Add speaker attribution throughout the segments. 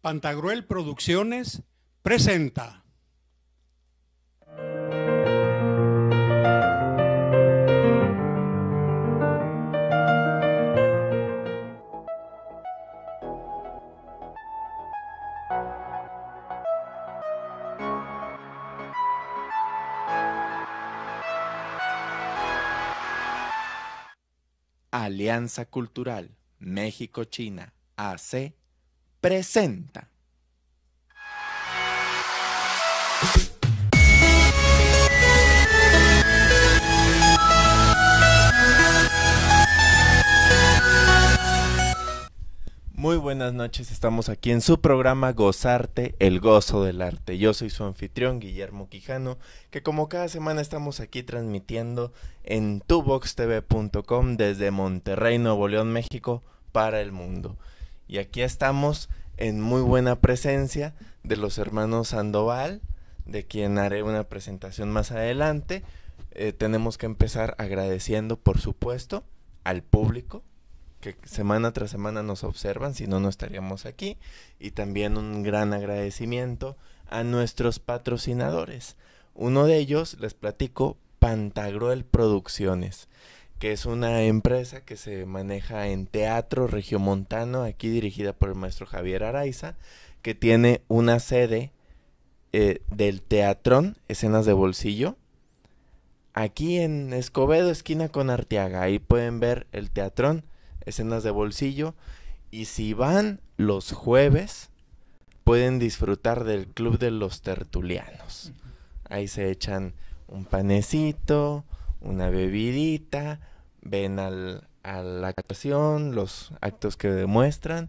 Speaker 1: Pantagruel Producciones presenta.
Speaker 2: Alianza Cultural México-China AC presenta. Muy buenas noches, estamos aquí en su programa Gozarte, el gozo del arte. Yo soy su anfitrión, Guillermo Quijano, que como cada semana estamos aquí transmitiendo en tuvoxtv.com desde Monterrey, Nuevo León, México, para el mundo. Y aquí estamos en muy buena presencia de los hermanos Sandoval, de quien haré una presentación más adelante. Tenemos que empezar agradeciendo, por supuesto, al público, que semana tras semana nos observan, si no, no estaríamos aquí. Y también un gran agradecimiento a nuestros patrocinadores. Uno de ellos, les platico, Pantagruel Producciones, que es una empresa que se maneja en teatro regiomontano, aquí dirigida por el maestro Javier Araiza, que tiene una sede del Teatrón, Escenas de Bolsillo, aquí en Escobedo, esquina con Arteaga. Ahí pueden ver el Teatrón, Escenas de Bolsillo, y si van los jueves pueden disfrutar del Club de los Tertulianos. Ahí se echan un panecito, una bebidita, ven a la actuación, los actos que demuestran,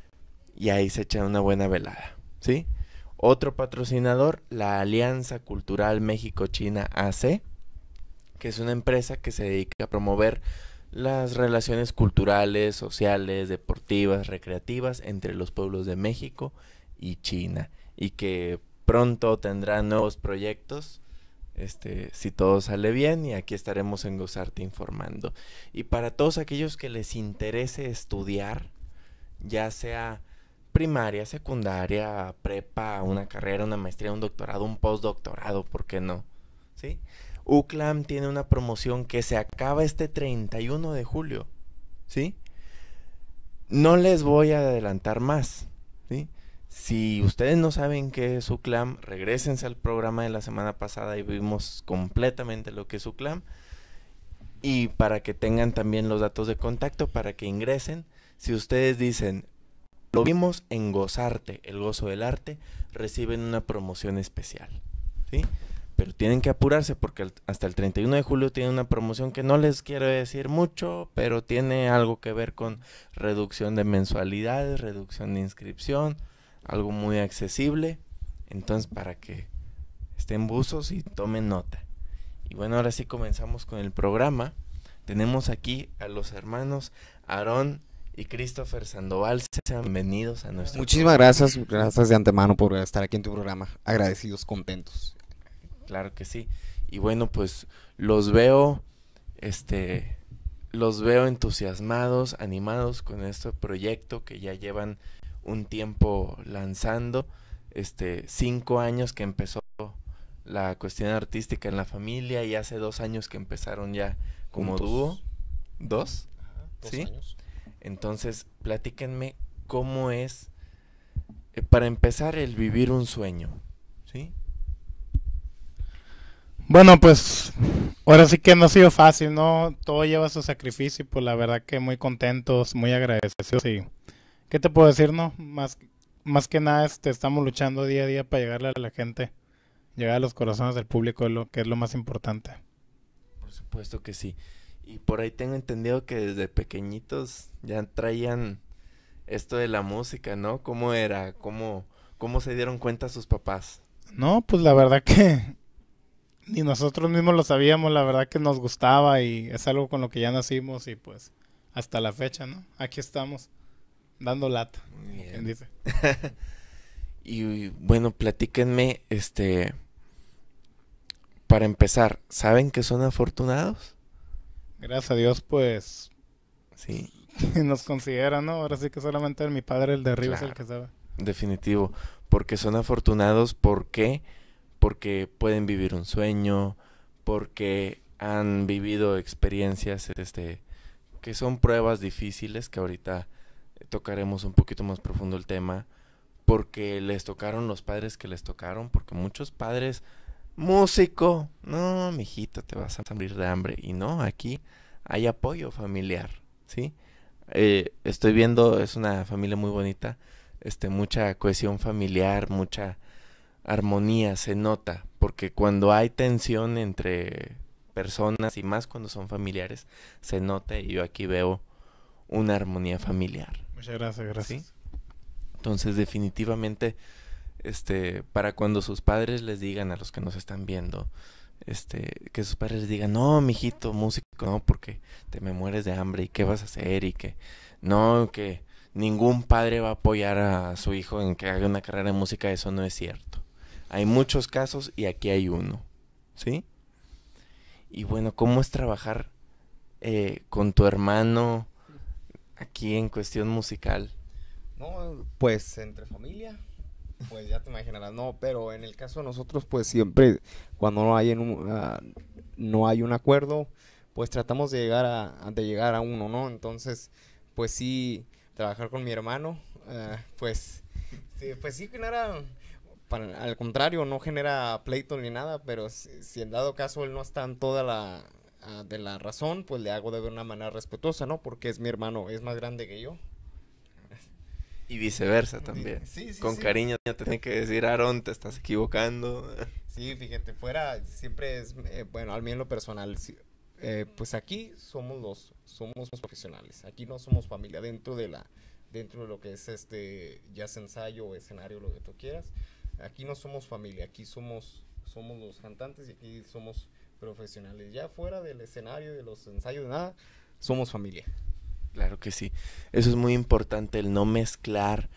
Speaker 2: y ahí se echan una buena velada, ¿sí? Otro patrocinador, la Alianza Cultural México-China AC, que es una empresa que se dedica a promover las relaciones culturales, sociales, deportivas, recreativas entre los pueblos de México y China, y que pronto tendrá nuevos proyectos, si todo sale bien, y aquí estaremos en Gozarte informando. Y para todos aquellos que les interese estudiar, ya sea primaria, secundaria, prepa, una carrera, una maestría, un doctorado, un postdoctorado, ¿por qué no? ¿Sí? UCLAM tiene una promoción que se acaba este 31 de julio, ¿sí? No les voy a adelantar más, ¿sí? Si ustedes no saben qué es UCLAM, regrésense al programa de la semana pasada y vimos completamente lo que es UCLAM. Y para que tengan también los datos de contacto, para que ingresen, si ustedes dicen, lo vimos en Gozarte, el gozo del arte, reciben una promoción especial, ¿sí? Pero tienen que apurarse porque hasta el 31 de julio tiene una promoción que no les quiero decir mucho, pero tiene algo que ver con reducción de mensualidades, reducción de inscripción, algo muy accesible. Entonces, para que estén buzos y tomen nota. Y bueno, ahora sí comenzamos con el programa. Tenemos aquí a los hermanos Aarón y Christopher Sandoval. Sean bienvenidos a nuestro
Speaker 3: Muchísimas programa. Gracias de antemano por estar aquí en tu programa. Agradecidos, contentos.
Speaker 2: Claro que sí. Y bueno, pues los veo entusiasmados, animados con este proyecto que ya llevan un tiempo lanzando, 5 años que empezó la cuestión artística en la familia, y hace 2 años que empezaron ya como
Speaker 3: juntos.
Speaker 2: dúo. ¿2?
Speaker 3: Dos
Speaker 2: ¿Sí?
Speaker 3: años.
Speaker 2: Entonces, platíquenme cómo es, para empezar, el vivir un sueño, ¿sí?
Speaker 4: Bueno, pues ahora sí que no ha sido fácil, ¿no? Todo lleva su sacrificio y pues la verdad que muy contentos, muy agradecidos. Y ¿qué te puedo decir, no? Más que nada estamos luchando día a día para llegarle a la gente, llegar a los corazones del público, que es lo más importante.
Speaker 2: Por supuesto que sí. Y por ahí tengo entendido que desde pequeñitos ya traían esto de la música, ¿no? ¿Cómo era? ¿Cómo se dieron cuenta sus papás?
Speaker 4: No, pues la verdad que ni nosotros mismos lo sabíamos, la verdad que nos gustaba y es algo con lo que ya nacimos y pues hasta la fecha, ¿no? Aquí estamos, dando lata,
Speaker 2: Muy
Speaker 4: como
Speaker 2: bien.
Speaker 4: quien dice.
Speaker 2: Y bueno, platíquenme, para empezar, ¿saben que son afortunados?
Speaker 4: Gracias a Dios, pues,
Speaker 2: Sí.
Speaker 4: nos consideran, ¿no? Ahora sí que solamente mi padre, el de arriba,
Speaker 2: Claro.
Speaker 4: es el que sabe.
Speaker 2: definitivo, porque son afortunados, ¿por qué? Porque pueden vivir un sueño, porque han vivido experiencias que son pruebas difíciles, que ahorita tocaremos un poquito más profundo el tema, porque les tocaron los padres que les tocaron, porque muchos padres, músico, no, mijito, te vas a morir de hambre, y no, aquí hay apoyo familiar, ¿sí? Estoy viendo, es una familia muy bonita, mucha cohesión familiar, mucha armonía se nota, porque cuando hay tensión entre personas y más cuando son familiares, se nota y yo aquí veo una armonía familiar.
Speaker 4: Muchas gracias, gracias.
Speaker 2: ¿Sí? Entonces definitivamente, para cuando sus padres les digan a los que nos están viendo, que sus padres les digan, no, mijito, músico, no, porque te me mueres de hambre y qué vas a hacer y que no, que ningún padre va a apoyar a su hijo en que haga una carrera de música, eso no es cierto. Hay muchos casos y aquí hay uno, ¿sí? Y bueno, ¿cómo es trabajar con tu hermano aquí en cuestión musical?
Speaker 3: No, pues entre familia, pues ya te imaginarás, no, pero en el caso de nosotros, pues siempre cuando no hay un acuerdo, pues tratamos de llegar a uno, ¿no? Entonces, pues sí, trabajar con mi hermano, pues sí genera, al contrario, no genera pleito ni nada, pero si en dado caso él no está en toda de la razón, pues le hago de una manera respetuosa, ¿no? Porque es mi hermano, es más grande que yo.
Speaker 2: Y viceversa también.
Speaker 3: Sí,
Speaker 2: Con cariño te tiene que decir, Aaron, te estás equivocando.
Speaker 3: Sí, fíjate, fuera siempre es, bueno, al menos en lo personal, pues aquí somos profesionales, aquí no somos familia, dentro de lo que es ya sea ensayo o escenario, lo que tú quieras, aquí no somos familia, aquí somos los cantantes y aquí somos profesionales, ya fuera del escenario, de los ensayos, de nada, somos familia.
Speaker 2: Claro que sí, eso es muy importante, el no mezclar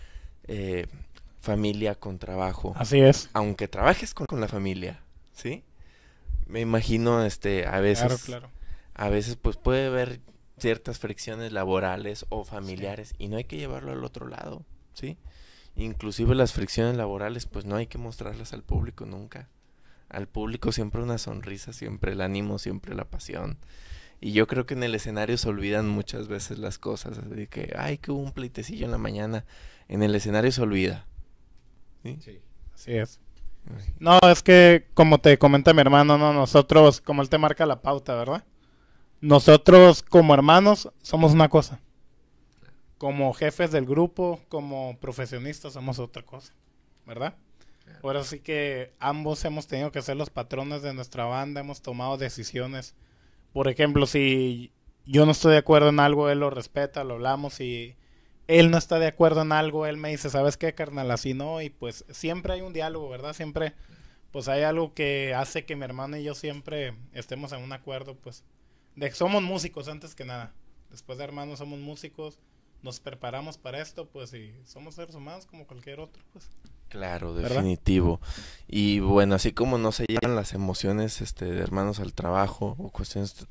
Speaker 2: familia con trabajo.
Speaker 4: Así es.
Speaker 2: Aunque trabajes con la familia, ¿sí? Me imagino, a veces,
Speaker 4: Claro.
Speaker 2: a veces pues puede haber ciertas fricciones laborales o familiares y no hay que llevarlo al otro lado, ¿sí? Inclusive las fricciones laborales pues no hay que mostrarlas al público nunca. Al público siempre una sonrisa, siempre el ánimo, siempre la pasión. Y yo creo que en el escenario se olvidan muchas veces las cosas, así que, ay, que hubo un pleitecillo en la mañana. En el escenario se olvida. ¿Sí?
Speaker 3: Sí.
Speaker 4: Así es. No, es que como te comenta mi hermano, no, nosotros, como él te marca la pauta, ¿verdad? Nosotros como hermanos somos una cosa. Como jefes del grupo, como profesionistas somos otra cosa, ¿verdad? Ahora sí que ambos hemos tenido que ser los patrones de nuestra banda, hemos tomado decisiones. Por ejemplo, si yo no estoy de acuerdo en algo, él lo respeta, lo hablamos. Si él no está de acuerdo en algo, él me dice, ¿sabes qué, carnal? Así no. Y pues siempre hay un diálogo, ¿verdad? Siempre pues hay algo que hace que mi hermano y yo siempre estemos en un acuerdo, pues. De que somos músicos antes que nada. Después de hermanos somos músicos, nos preparamos para esto, pues, y somos seres humanos como cualquier otro, pues.
Speaker 2: Claro,
Speaker 4: ¿verdad?
Speaker 2: definitivo. Y bueno, así como no se llevan las emociones de hermanos al trabajo o cuestiones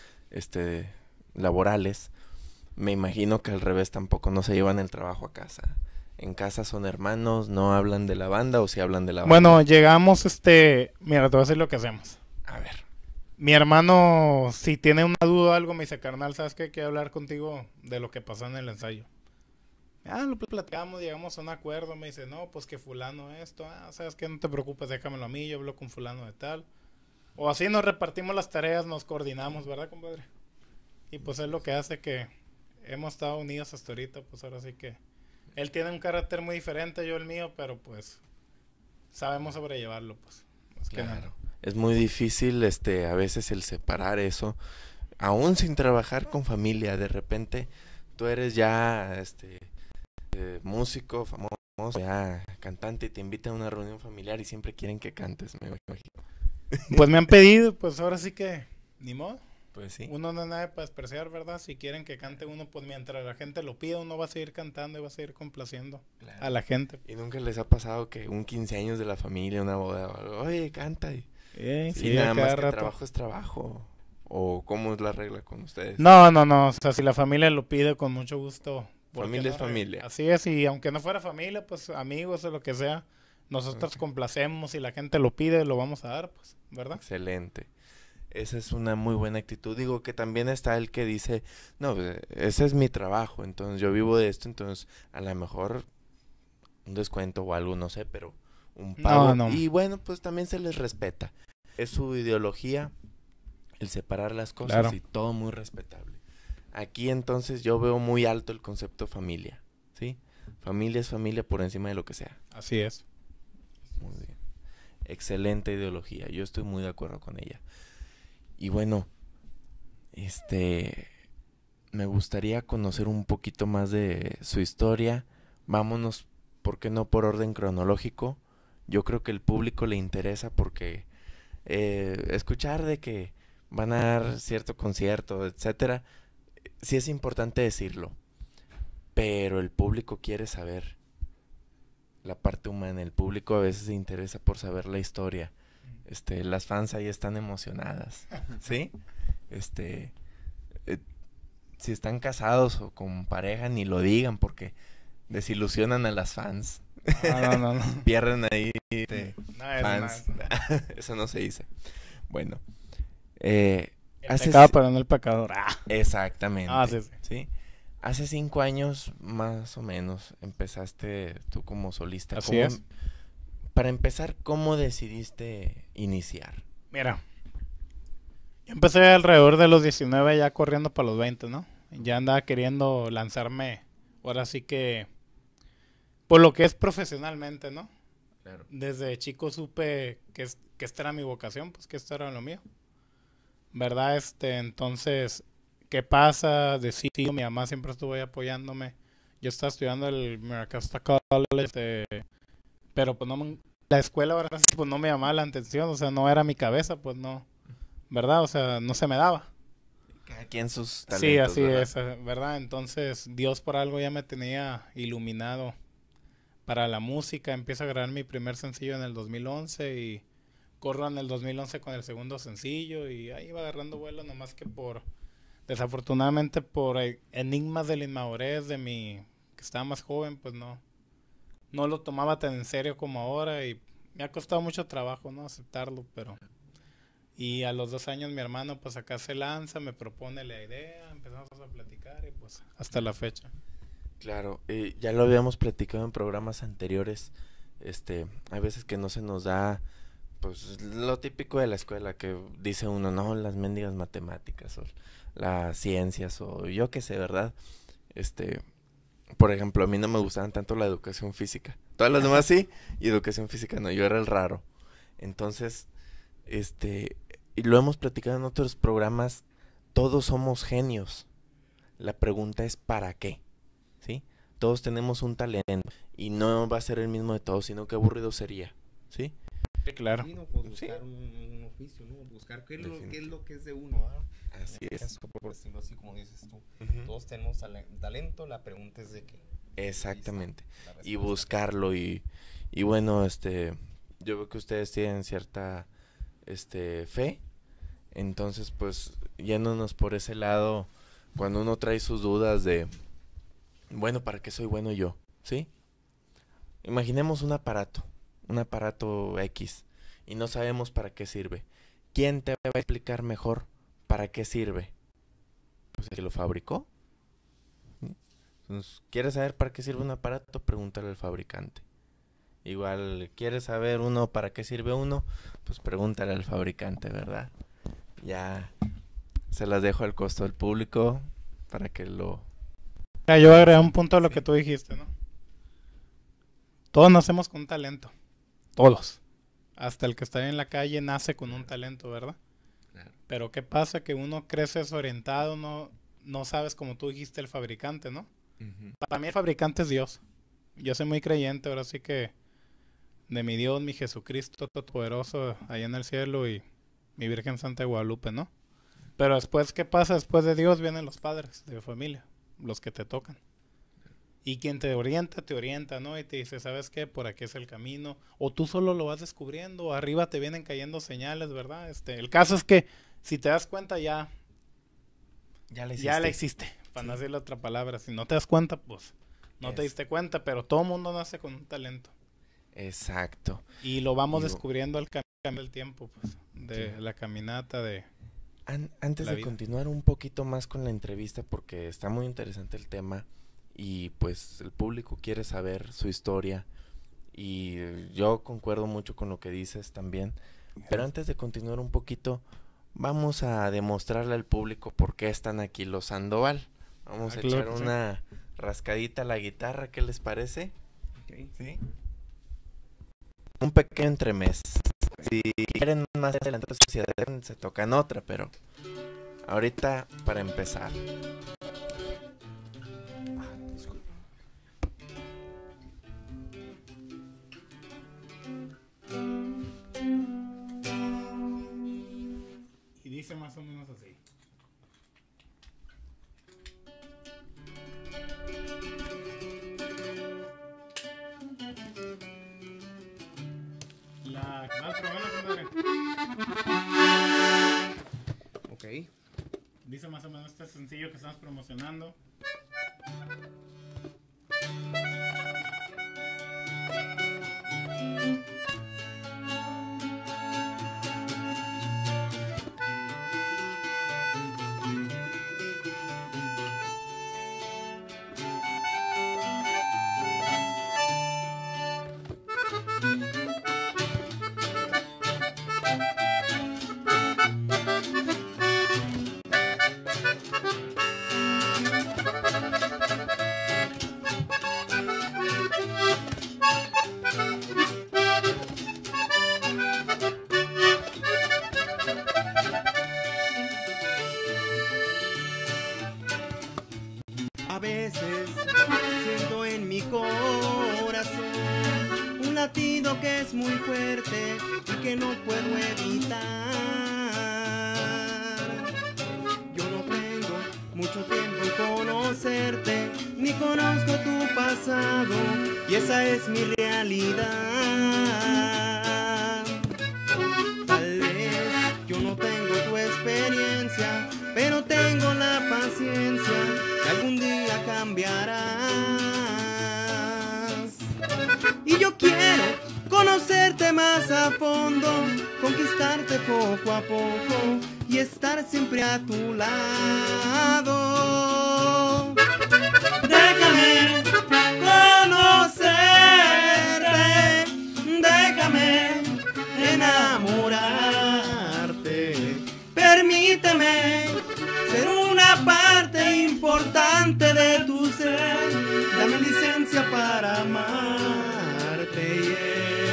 Speaker 2: laborales, me imagino que al revés tampoco no se llevan el trabajo a casa. En casa son hermanos, no hablan de la banda o si hablan de la banda.
Speaker 4: Bueno, llegamos, mira, te voy a decir lo que hacemos.
Speaker 2: A ver.
Speaker 4: Mi hermano, si tiene una duda o algo, me dice, carnal, ¿sabes qué? Quiero hablar contigo de lo que pasó en el ensayo. Lo platicamos, llegamos a un acuerdo, me dice, no, pues que fulano esto, ¿sabes qué? No te preocupes, déjamelo a mí, yo hablo con fulano de tal. O así nos repartimos las tareas, nos coordinamos, ¿verdad, compadre? Y pues es lo que hace que hemos estado unidos hasta ahorita, pues ahora sí que... Él tiene un carácter muy diferente, yo el mío, pero pues sabemos sobrellevarlo, pues. Más que nada.
Speaker 2: Claro. Es muy difícil a veces el separar eso, aún sin trabajar con familia. De repente tú eres ya músico famoso, ya cantante y te invitan a una reunión familiar y siempre quieren que cantes, me imagino.
Speaker 4: Pues me han pedido, pues ahora sí que ni modo.
Speaker 2: Pues sí.
Speaker 4: Uno no es nada para despreciar, ¿verdad? Si quieren que cante uno, pues mientras la gente lo pida, uno va a seguir cantando y va a seguir complaciendo a la gente.
Speaker 2: ¿Y nunca les ha pasado que un 15 años de la familia, una boda o algo, oye, canta? Y
Speaker 4: Sí,
Speaker 2: nada más que
Speaker 4: rato.
Speaker 2: trabajo es trabajo. ¿O cómo es la regla con ustedes?
Speaker 4: No. O sea, si la familia lo pide, con mucho gusto, ¿Por qué
Speaker 2: Familia
Speaker 4: no
Speaker 2: es familia.
Speaker 4: Así es, y aunque no fuera familia, pues amigos o lo que sea, nosotros complacemos y la gente lo pide, lo vamos a dar, pues, ¿verdad?
Speaker 2: Excelente. Esa es una muy buena actitud. Digo que también está el que dice, no, ese es mi trabajo, entonces yo vivo de esto, entonces a lo mejor un descuento o algo, no sé, pero un pago.
Speaker 4: No.
Speaker 2: Y bueno, pues también se les respeta. Es su ideología el separar las cosas
Speaker 4: Claro.
Speaker 2: y todo muy respetable. Aquí entonces yo veo muy alto el concepto familia, ¿sí? Familia es familia por encima de lo que sea.
Speaker 4: Así es.
Speaker 2: Muy bien. Excelente ideología. Yo estoy muy de acuerdo con ella. Y bueno, me gustaría conocer un poquito más de su historia. Vámonos, ¿por qué no por orden cronológico? Yo creo que el público le interesa porque escuchar de que van a dar cierto concierto, etcétera, sí es importante decirlo. Pero el público quiere saber la parte humana. El público a veces se interesa por saber la historia. Las fans ahí están emocionadas, ¿sí? Si están casados o con pareja, ni lo digan porque desilusionan a las fans.
Speaker 4: No.
Speaker 2: Pierden ahí
Speaker 4: Nada,
Speaker 2: fans. Eso no se dice. Bueno.
Speaker 4: El pecado, pero no el pecador.
Speaker 2: Exactamente.
Speaker 4: Sí.
Speaker 2: ¿Sí? Hace 5 años, más o menos, empezaste tú como solista.
Speaker 4: Así es.
Speaker 2: Para empezar, ¿cómo decidiste iniciar?
Speaker 4: Mira, yo empecé alrededor de los 19 ya corriendo para los 20, ¿no? Ya andaba queriendo lanzarme, ahora sí que, por lo que es profesionalmente, ¿no?
Speaker 2: Claro.
Speaker 4: Desde chico supe que esta era mi vocación, pues que esto era lo mío. ¿Verdad? Entonces, ¿qué pasa? Decido, mi mamá siempre estuvo ahí apoyándome. Yo estaba estudiando el Miracasta College, pero pues la escuela ahora sí, pues no me llamaba la atención, o sea, no era mi cabeza, pues no, ¿verdad? O sea, no se me daba.
Speaker 2: Cada quien sus talentos,
Speaker 4: Sí, así
Speaker 2: ¿verdad?
Speaker 4: es, ¿verdad? Entonces, Dios por algo ya me tenía iluminado para la música. Empiezo a grabar mi primer sencillo en el 2011 y corro en el 2011 con el segundo sencillo y ahí iba agarrando vuelo, nomás que desafortunadamente por enigmas de la inmadurez que estaba más joven, pues no lo tomaba tan en serio como ahora y me ha costado mucho trabajo, ¿no? Aceptarlo, pero... Y a los 2 años mi hermano pues acá se lanza, me propone la idea, empezamos a platicar y pues hasta la fecha.
Speaker 2: Claro, ya lo habíamos platicado en programas anteriores. Hay veces que no se nos da pues lo típico de la escuela, que dice uno, no, las mendigas matemáticas o las ciencias o yo qué sé, ¿verdad? Por ejemplo, a mí no me gustaban tanto la educación física. Todas las demás sí, y educación física no, yo era el raro. Entonces, y lo hemos platicado en otros programas, todos somos genios. La pregunta es ¿para qué? ¿Sí? Todos tenemos un talento y no va a ser el mismo de todos, sino que aburrido sería, ¿sí?
Speaker 4: Sí, claro.
Speaker 3: Sí, no, pues buscar
Speaker 2: Sí.
Speaker 3: un oficio, ¿no? Buscar qué es lo que es de uno, ¿verdad?
Speaker 2: Así es.
Speaker 3: Eso, por decirlo así, como dices tú.
Speaker 2: Ujú.
Speaker 3: Todos tenemos talento, la pregunta es de qué.
Speaker 2: Exactamente.
Speaker 3: La
Speaker 2: Y
Speaker 3: respuesta.
Speaker 2: buscarlo y bueno, yo veo que ustedes tienen cierta fe. Entonces, pues, yéndonos por ese lado, cuando uno trae sus dudas de, bueno, ¿para qué soy bueno yo? ¿Sí? Imaginemos un aparato X, y no sabemos para qué sirve. ¿Quién te va a explicar mejor para qué sirve? Pues el que lo fabricó. ¿Sí? Entonces, ¿quieres saber para qué sirve un aparato? Pregúntale al fabricante. Igual, ¿quieres saber para qué sirve uno? Pues pregúntale al fabricante, ¿verdad? Ya se las dejo al costo del público para que lo...
Speaker 4: Mira, yo agregué un punto a lo que tú dijiste, ¿no? Todos nacemos con un talento. Todos. Hasta el que está en la calle nace con un talento, ¿verdad?
Speaker 2: Claro.
Speaker 4: Pero ¿qué pasa? Que uno crece desorientado, no sabes, como tú dijiste, el fabricante, ¿no?
Speaker 2: Uh-huh.
Speaker 4: Para mí el fabricante es Dios. Yo soy muy creyente, ahora sí que de mi Dios, mi Jesucristo Todopoderoso allá en el cielo y mi Virgen Santa de Guadalupe, ¿no? Pero después, ¿qué pasa? Después de Dios vienen los padres de familia, los que te tocan. Y quien te orienta, ¿no? Y te dice, ¿sabes qué? Por aquí es el camino. O tú solo lo vas descubriendo, o arriba te vienen cayendo señales, ¿verdad? El caso es que, si te das cuenta, ya la hiciste. para no decir la otra palabra. Si no te das cuenta, pues no te
Speaker 2: Es-
Speaker 4: diste cuenta, pero todo mundo nace con un talento.
Speaker 2: Exacto.
Speaker 4: Y lo vamos
Speaker 2: Digo-
Speaker 4: descubriendo al camino del tiempo, pues, de
Speaker 2: Sí.
Speaker 4: la caminata, de...
Speaker 2: Antes
Speaker 4: La
Speaker 2: de
Speaker 4: vida.
Speaker 2: continuar un poquito más con la entrevista, porque está muy interesante el tema y pues el público quiere saber su historia y yo concuerdo mucho con lo que dices también, pero antes de continuar un poquito, vamos a demostrarle al público por qué están aquí los Sandoval. Vamos a
Speaker 4: Claro
Speaker 2: echar
Speaker 4: que sí.
Speaker 2: una rascadita a la guitarra, ¿qué les parece?
Speaker 3: Ok.
Speaker 2: ¿Sí? Un pequeño entremés. Si quieren más adelante, pues, si se tocan otra, pero ahorita para empezar.
Speaker 4: Y dice más o menos así. La que más promociona, compadre.
Speaker 3: Ok.
Speaker 4: Dice más o menos este sencillo que estamos promocionando.
Speaker 5: A veces siento en mi corazón un latido que es muy fuerte y que no puedo evitar. Yo no tengo mucho tiempo en conocerte, ni conozco tu pasado, y esa es mi realidad. Tal vez yo no tengo tu experiencia, pero tengo la paciencia que algún día cambiarás. Y yo quiero conocerte más a fondo, conquistarte poco a poco y estar siempre a tu lado. Déjame conocerte, déjame enamorarte, permíteme ser una parte importante de tu ser, dame licencia para amarte, yeah.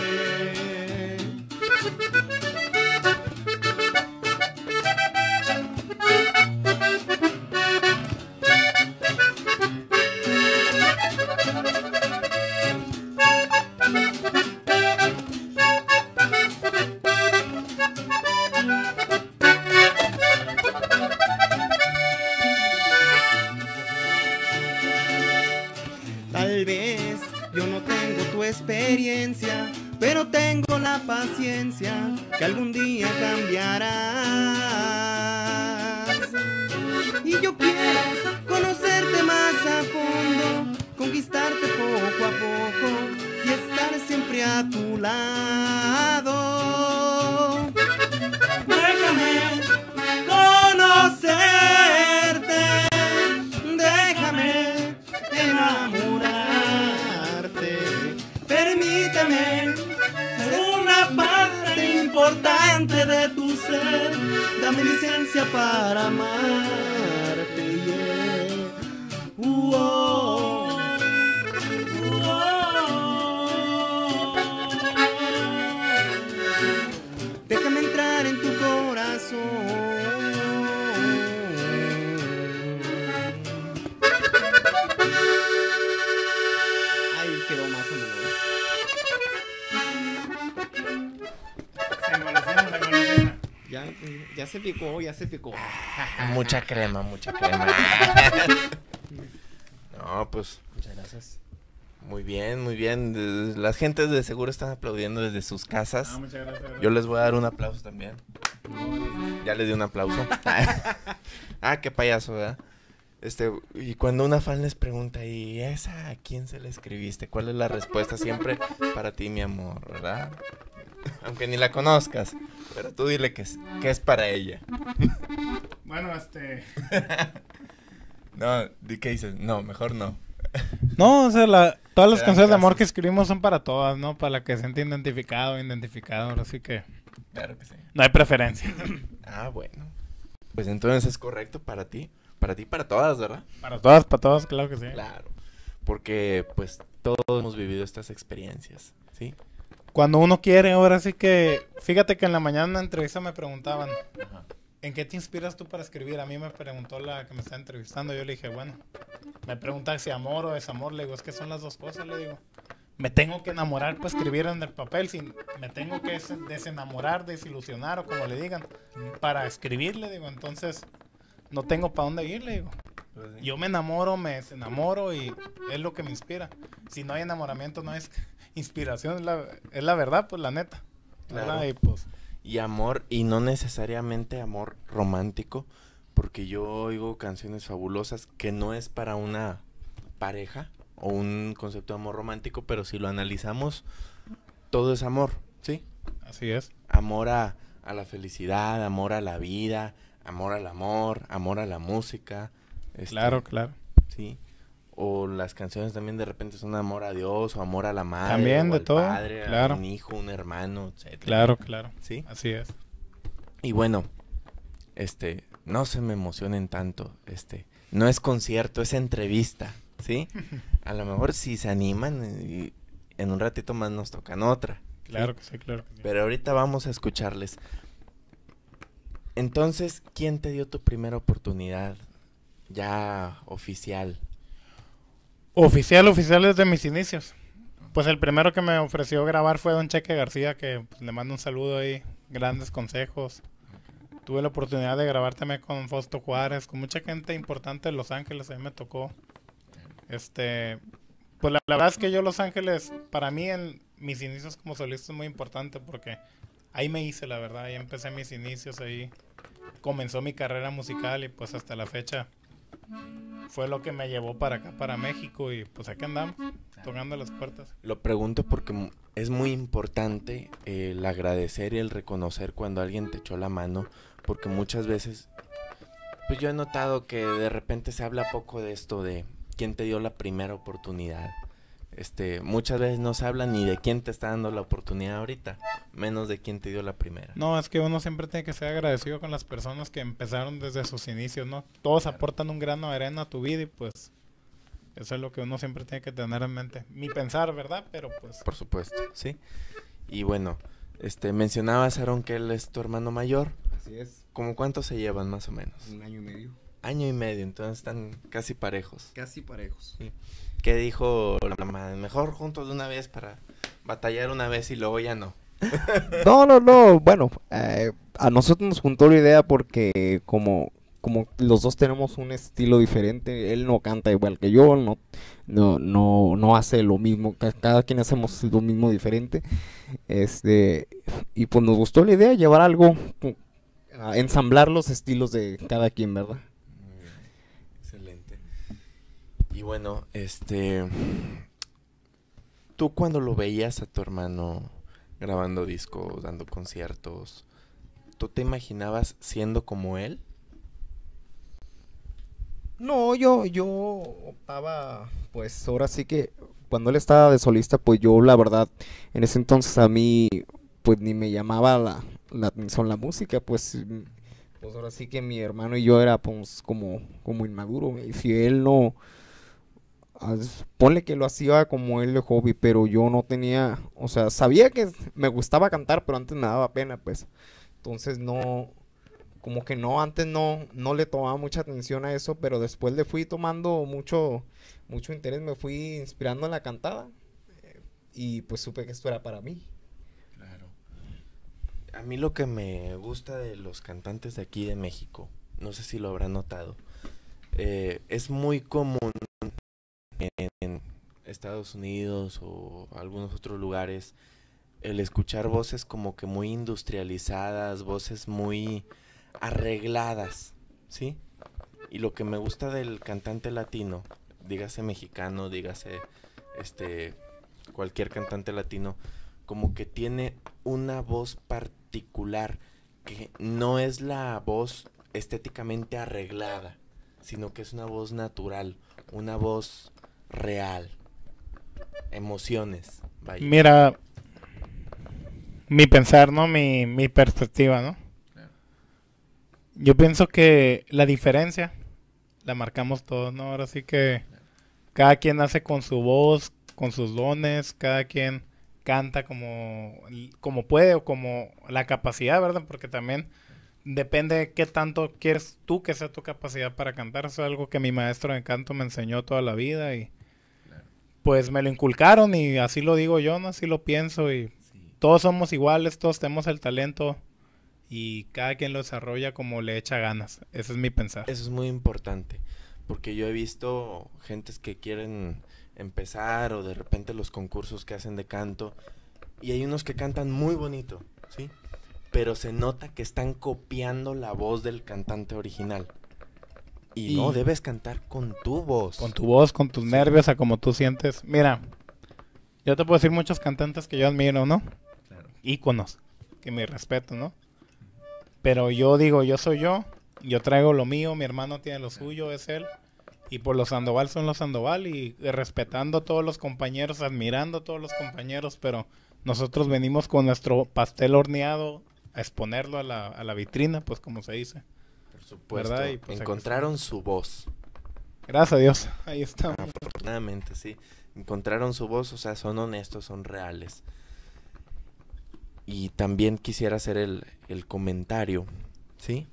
Speaker 5: Tal vez yo no tengo tu experiencia, pero tengo la paciencia que algún día cambiarás. Y yo quiero conocerte más a fondo, conquistarte poco a poco y estar siempre a tu lado. Déjame conocerte, déjame enamorarte, permíteme ser una parte importante de tu ser, dame licencia para amarte, yeah. Uo, déjame entrar en tu corazón. Ahí quedó más o menos.
Speaker 4: Se evoluciona, se evoluciona.
Speaker 3: Ya se picó, ya se picó.
Speaker 2: Mucha crema, mucha crema. No, pues
Speaker 3: Muchas gracias.
Speaker 2: muy bien, muy bien. Las gentes de seguro están aplaudiendo desde sus casas.
Speaker 4: Ah, muchas gracias.
Speaker 2: Yo les voy a dar un aplauso también. Ya les di un aplauso. Ah, qué payaso, ¿verdad? Y cuando una fan les pregunta, ¿y esa a quién se la escribiste? ¿Cuál es la respuesta? Siempre para ti, mi amor, ¿verdad? Aunque ni la conozcas, pero tú dile que es para ella.
Speaker 4: Bueno,
Speaker 2: No, ¿qué dices? No, mejor no.
Speaker 4: No, o sea, todas las
Speaker 2: Te dan
Speaker 4: canciones de amor
Speaker 2: casos.
Speaker 4: que escribimos son para todas, ¿no? Para la que se siente identificado, así que
Speaker 2: Claro que sí.
Speaker 4: no hay preferencia.
Speaker 2: Ah, bueno. Pues entonces es correcto para ti. Para ti, para todas, ¿verdad?
Speaker 4: Para todas, claro que sí.
Speaker 2: Claro. Porque, pues, todos hemos vivido estas experiencias, ¿sí?
Speaker 4: Cuando uno quiere, ahora sí que... Fíjate que en la mañana en una entrevista me preguntaban,
Speaker 2: Ajá.
Speaker 4: ¿en qué te inspiras tú para escribir? A mí me preguntó la que me está entrevistando, yo le dije, bueno, me pregunta si amor o desamor, le digo, es que son las dos cosas, le digo. Me tengo que enamorar para escribir en el papel, me tengo que desenamorar, desilusionar o como le digan, para escribir, le digo, entonces no tengo para dónde ir, le digo.
Speaker 2: Pues sí.
Speaker 4: Yo me enamoro, me desenamoro y es lo que me inspira. Si no hay enamoramiento, no es inspiración, es la verdad, pues la neta.
Speaker 2: Claro.
Speaker 4: ¿Verdad? Y pues,
Speaker 2: Y amor, y no necesariamente amor romántico, porque yo oigo canciones fabulosas que no es para una pareja o un concepto de amor romántico, pero si lo analizamos, todo es amor, ¿sí?
Speaker 4: así es.
Speaker 2: Amor a la felicidad, amor a la vida, amor al amor, amor a la música.
Speaker 4: Claro, claro.
Speaker 2: Sí. O las canciones también de repente son amor a Dios o amor a la madre.
Speaker 4: También
Speaker 2: o
Speaker 4: de
Speaker 2: al
Speaker 4: todo,
Speaker 2: padre, a
Speaker 4: claro.
Speaker 2: un hijo, un hermano, etcétera.
Speaker 4: Claro, claro.
Speaker 2: Sí.
Speaker 4: Así es.
Speaker 2: Y bueno, no se me emocionen tanto, no es concierto, es entrevista, ¿sí? A lo mejor si se animan y en un ratito más nos tocan otra.
Speaker 4: Claro
Speaker 2: ¿sí?
Speaker 4: que sí, claro que sí.
Speaker 2: Pero ahorita vamos a escucharles. Entonces, ¿quién te dio tu primera oportunidad ya oficial?
Speaker 4: Oficial desde mis inicios. Pues el primero que me ofreció grabar fue Don Cheque García, que pues, le mando un saludo ahí, grandes consejos. Tuve la oportunidad de grabar también con Fausto Juárez, con mucha gente importante de Los Ángeles, a mí me tocó. Pues la verdad es que yo Los Ángeles, para mí en mis inicios como solista es muy importante porque ahí me hice, la verdad, ahí empecé mis inicios, ahí comenzó mi carrera musical y pues hasta la fecha fue lo que me llevó para acá, para México y pues aquí andamos, tocando las puertas.
Speaker 2: Lo pregunto porque es muy importante el agradecer y el reconocer cuando alguien te echó la mano, porque muchas veces, pues yo he notado que de repente se habla poco de esto de quién te dio la primera oportunidad. Muchas veces no se habla ni de quién te está dando la oportunidad ahorita, menos de quién te dio la primera.
Speaker 4: No, es que uno siempre tiene que ser agradecido con las personas que empezaron desde sus inicios, ¿no? Todos aportan un grano de arena a tu vida y pues eso es lo que uno siempre tiene que tener en mente. Mi pensar, ¿verdad? Pero pues...
Speaker 2: Por supuesto, ¿sí? Y bueno, mencionabas, Aaron, que él es tu hermano mayor.
Speaker 3: Así es,
Speaker 2: ¿Cómo cuánto se llevan más o menos?
Speaker 3: 1 año y medio.
Speaker 2: Año y medio, entonces están casi parejos.
Speaker 3: Casi parejos.
Speaker 2: ¿Qué dijo la mamá? Mejor juntos de una vez para batallar una vez y luego ya no.
Speaker 3: No, bueno, a nosotros nos juntó la idea porque como los dos tenemos un estilo diferente, él no canta igual que yo, no hace lo mismo, cada quien hacemos lo mismo diferente, y pues nos gustó la idea, llevar algo, a ensamblar los estilos de cada quien, ¿verdad?
Speaker 2: Muy bien, excelente. Y bueno, tú cuando lo veías a tu hermano grabando discos, dando conciertos, ¿tú te imaginabas siendo como él?
Speaker 3: No, yo optaba, pues ahora sí que cuando él estaba de solista, pues yo la verdad, en ese entonces a mí, pues ni me llamaba la atención la música, pues ahora sí que mi hermano y yo era pues como inmaduro, y si él no, ponle que lo hacía como él de hobby, pero yo no tenía, o sea, sabía que me gustaba cantar, pero antes me daba pena, pues, entonces no... Como que no, antes no le tomaba mucha atención a eso, pero después le fui tomando mucho interés, me fui inspirando en la cantada y pues supe que esto era para mí.
Speaker 2: Claro. A mí lo que me gusta de los cantantes de aquí de México, no sé si lo habrán notado, es muy común en Estados Unidos o algunos otros lugares el escuchar voces como que muy industrializadas, voces muy arregladas, ¿sí? Y lo que me gusta del cantante latino, dígase mexicano, dígase cualquier cantante latino, como que tiene una voz particular, que no es la voz estéticamente arreglada, sino que es una voz natural, una voz real, emociones, vaya.
Speaker 4: Mira, mi pensar, ¿no? Mi perspectiva, ¿no? Yo pienso que la diferencia la marcamos todos, ¿no? Ahora sí que cada quien nace con su voz, con sus dones, cada quien canta como puede o como la capacidad, ¿verdad? Porque también depende de qué tanto quieres tú que sea tu capacidad para cantar. Eso es algo que mi maestro de canto me enseñó toda la vida y pues me lo inculcaron y así lo digo yo, ¿no? Así lo pienso y todos somos iguales, todos tenemos el talento y cada quien lo desarrolla como le echa ganas. Ese es mi pensar.
Speaker 2: Eso es muy importante, porque yo he visto gentes que quieren empezar o de repente los concursos que hacen de canto y hay unos que cantan muy bonito, ¿sí? Pero se nota que están copiando la voz del cantante original. Y no, debes cantar con tu voz.
Speaker 4: Con tu voz, con tus nervios, a como tú sientes. Mira, yo te puedo decir muchos cantantes que yo admiro, ¿no?
Speaker 2: Claro.
Speaker 4: Íconos, que me respeto, ¿no? Pero yo digo, yo soy yo traigo lo mío, mi hermano tiene lo suyo, es él. Y por los Sandoval son los Sandoval y respetando a todos los compañeros, admirando a todos los compañeros, pero nosotros venimos con nuestro pastel horneado a exponerlo a la vitrina, pues como se dice.
Speaker 2: Por supuesto,
Speaker 4: Y, pues,
Speaker 2: encontraron su voz.
Speaker 4: Gracias a Dios, ahí estamos.
Speaker 2: Afortunadamente, sí. Encontraron su voz, o sea, son honestos, son reales. Y también quisiera hacer el comentario, ¿sí?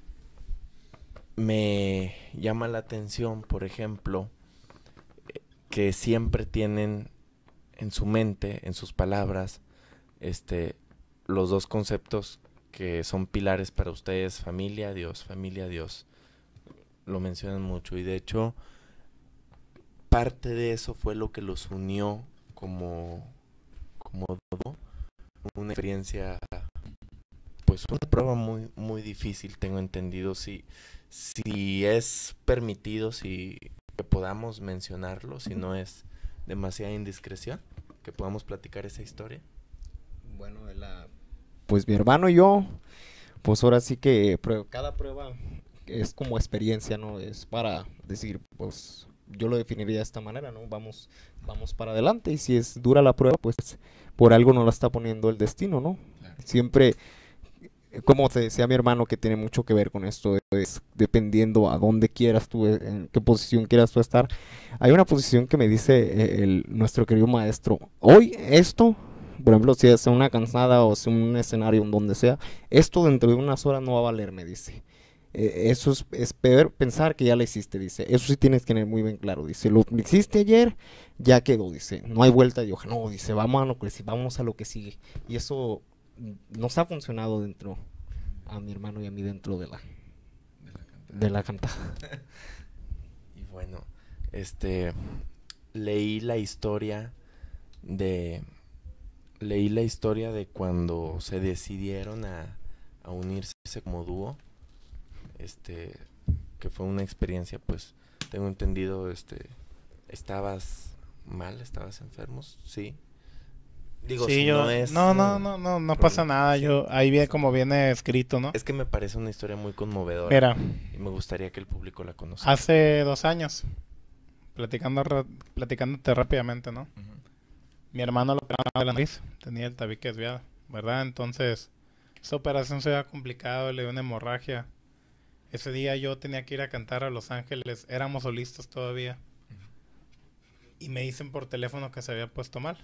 Speaker 2: Me llama la atención, por ejemplo, que siempre tienen en su mente, en sus palabras, los dos conceptos que son pilares para ustedes: familia, Dios, familia, Dios. Lo mencionan mucho y de hecho parte de eso fue lo que los unió como dúo. Una experiencia, pues una prueba muy muy difícil, tengo entendido. Si es permitido, si que podamos mencionarlo, si no es demasiada indiscreción, que podamos platicar esa historia.
Speaker 3: Bueno, pues mi hermano y yo, pues ahora sí que cada prueba es como experiencia, ¿no? Es para decir, pues yo lo definiría de esta manera, ¿no? Vamos para adelante y si es dura la prueba, pues por algo nos la está poniendo el destino, ¿no? Claro. Siempre, como te decía mi hermano, que tiene mucho que ver con esto, es dependiendo a dónde quieras tú, en qué posición quieras tú estar. Hay una posición que me dice nuestro querido maestro, hoy esto, por ejemplo, si es una cansada o es un escenario en donde sea, esto dentro de unas horas no va a valer, me dice. Eso es peor pensar que ya lo hiciste, dice. Eso sí tienes que tener muy bien claro, dice. Lo hiciste ayer, ya quedó, dice. No hay vuelta de hoja. No, dice, vamos a lo que sigue. Y eso nos ha funcionado dentro, a mi hermano y a mí, dentro de la cantada.
Speaker 2: Y bueno, leí la historia de cuando se decidieron a unirse como dúo. Que fue una experiencia, pues tengo entendido, estabas mal, estabas enfermos, sí. Digo,
Speaker 4: sí,
Speaker 2: si
Speaker 4: yo,
Speaker 2: no es
Speaker 4: no pasa nada,
Speaker 2: sí,
Speaker 4: yo ahí viene como viene escrito, ¿no?
Speaker 2: Es que me parece una historia muy conmovedora.
Speaker 4: Mira,
Speaker 2: y me gustaría que el público la conociera.
Speaker 4: Hace 2 años, platicándote rápidamente, ¿no? Uh-huh. Mi hermano lo operaba de la nariz, tenía el tabique desviado, ¿verdad? Entonces, esa operación se había complicado, le dio una hemorragia. Ese día yo tenía que ir a cantar a Los Ángeles, éramos solistas todavía. Y me dicen por teléfono que se había puesto mal.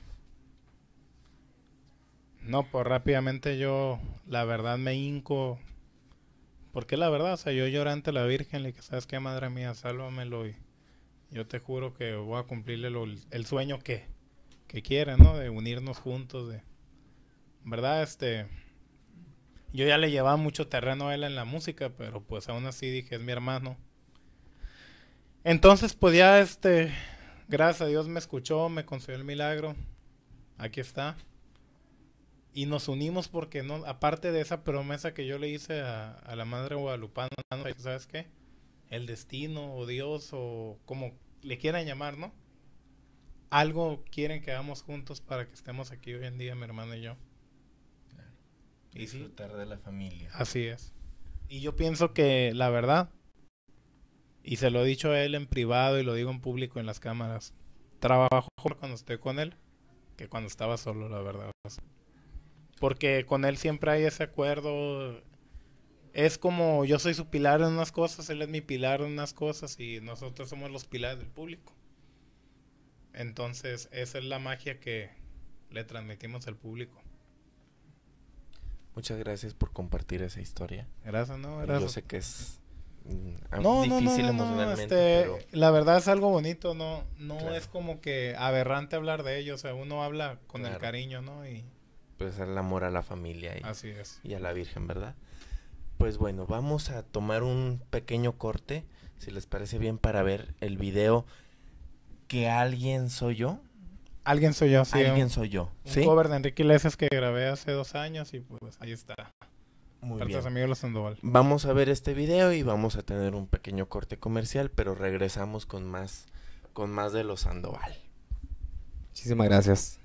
Speaker 4: No, pues rápidamente yo, la verdad, me hinco. Porque la verdad, o sea, yo lloré ante la Virgen, le dije, ¿sabes qué, madre mía? Sálvamelo y yo te juro que voy a cumplirle el sueño que quiere, ¿no? De unirnos juntos, ¿verdad? Yo ya le llevaba mucho terreno a él en la música, pero pues aún así dije, es mi hermano. Entonces pues ya gracias a Dios me escuchó, me concedió el milagro. Aquí está. Y nos unimos porque no, aparte de esa promesa que yo le hice a la Madre Guadalupana, ¿sabes qué? el destino o Dios o como le quieran llamar, ¿no? Algo quieren que hagamos juntos para que estemos aquí hoy en día, mi hermano y yo.
Speaker 2: Claro.
Speaker 4: Y sí,
Speaker 2: Disfrutar de la familia.
Speaker 4: así es. Y yo pienso que la verdad, y se lo he dicho a él en privado y lo digo en público en las cámaras, trabajo mejor cuando estoy con él que cuando estaba solo, la verdad. Porque con él siempre hay ese acuerdo. Es como yo soy su pilar en unas cosas, él es mi pilar en unas cosas y nosotros somos los pilares del público. Entonces, esa es la magia que le transmitimos al público.
Speaker 2: Muchas gracias por compartir esa historia.
Speaker 4: Gracias, ¿no?
Speaker 2: Yo
Speaker 4: Gracias.
Speaker 2: sé que es
Speaker 4: No,
Speaker 2: difícil emocionalmente, pero
Speaker 4: la verdad es algo bonito, no
Speaker 2: Claro.
Speaker 4: es como que aberrante hablar de ello, o sea, uno habla con el
Speaker 2: Claro.
Speaker 4: cariño, ¿no? Y
Speaker 2: pues el amor a la familia
Speaker 4: así es.
Speaker 2: y a la Virgen, ¿verdad? Pues bueno, vamos a tomar un pequeño corte, si les parece bien, para ver el video Que Alguien Soy Yo.
Speaker 4: Alguien soy yo, sí.
Speaker 2: Alguien Soy Yo,
Speaker 4: un
Speaker 2: ¿sí?
Speaker 4: cover de Enrique Iglesias que grabé hace 2 años y pues ahí está.
Speaker 2: Muy
Speaker 4: Gracias,
Speaker 2: bien.
Speaker 4: amigo Los Sandoval.
Speaker 2: Vamos a ver este video y vamos a tener un pequeño corte comercial, pero regresamos con más de Los Sandoval.
Speaker 3: Muchísimas gracias.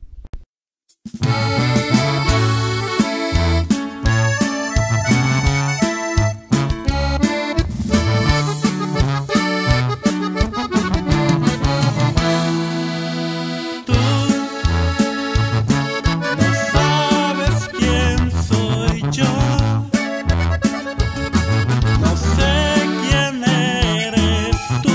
Speaker 5: Tú no sabes quién soy yo, no sé quién eres tú,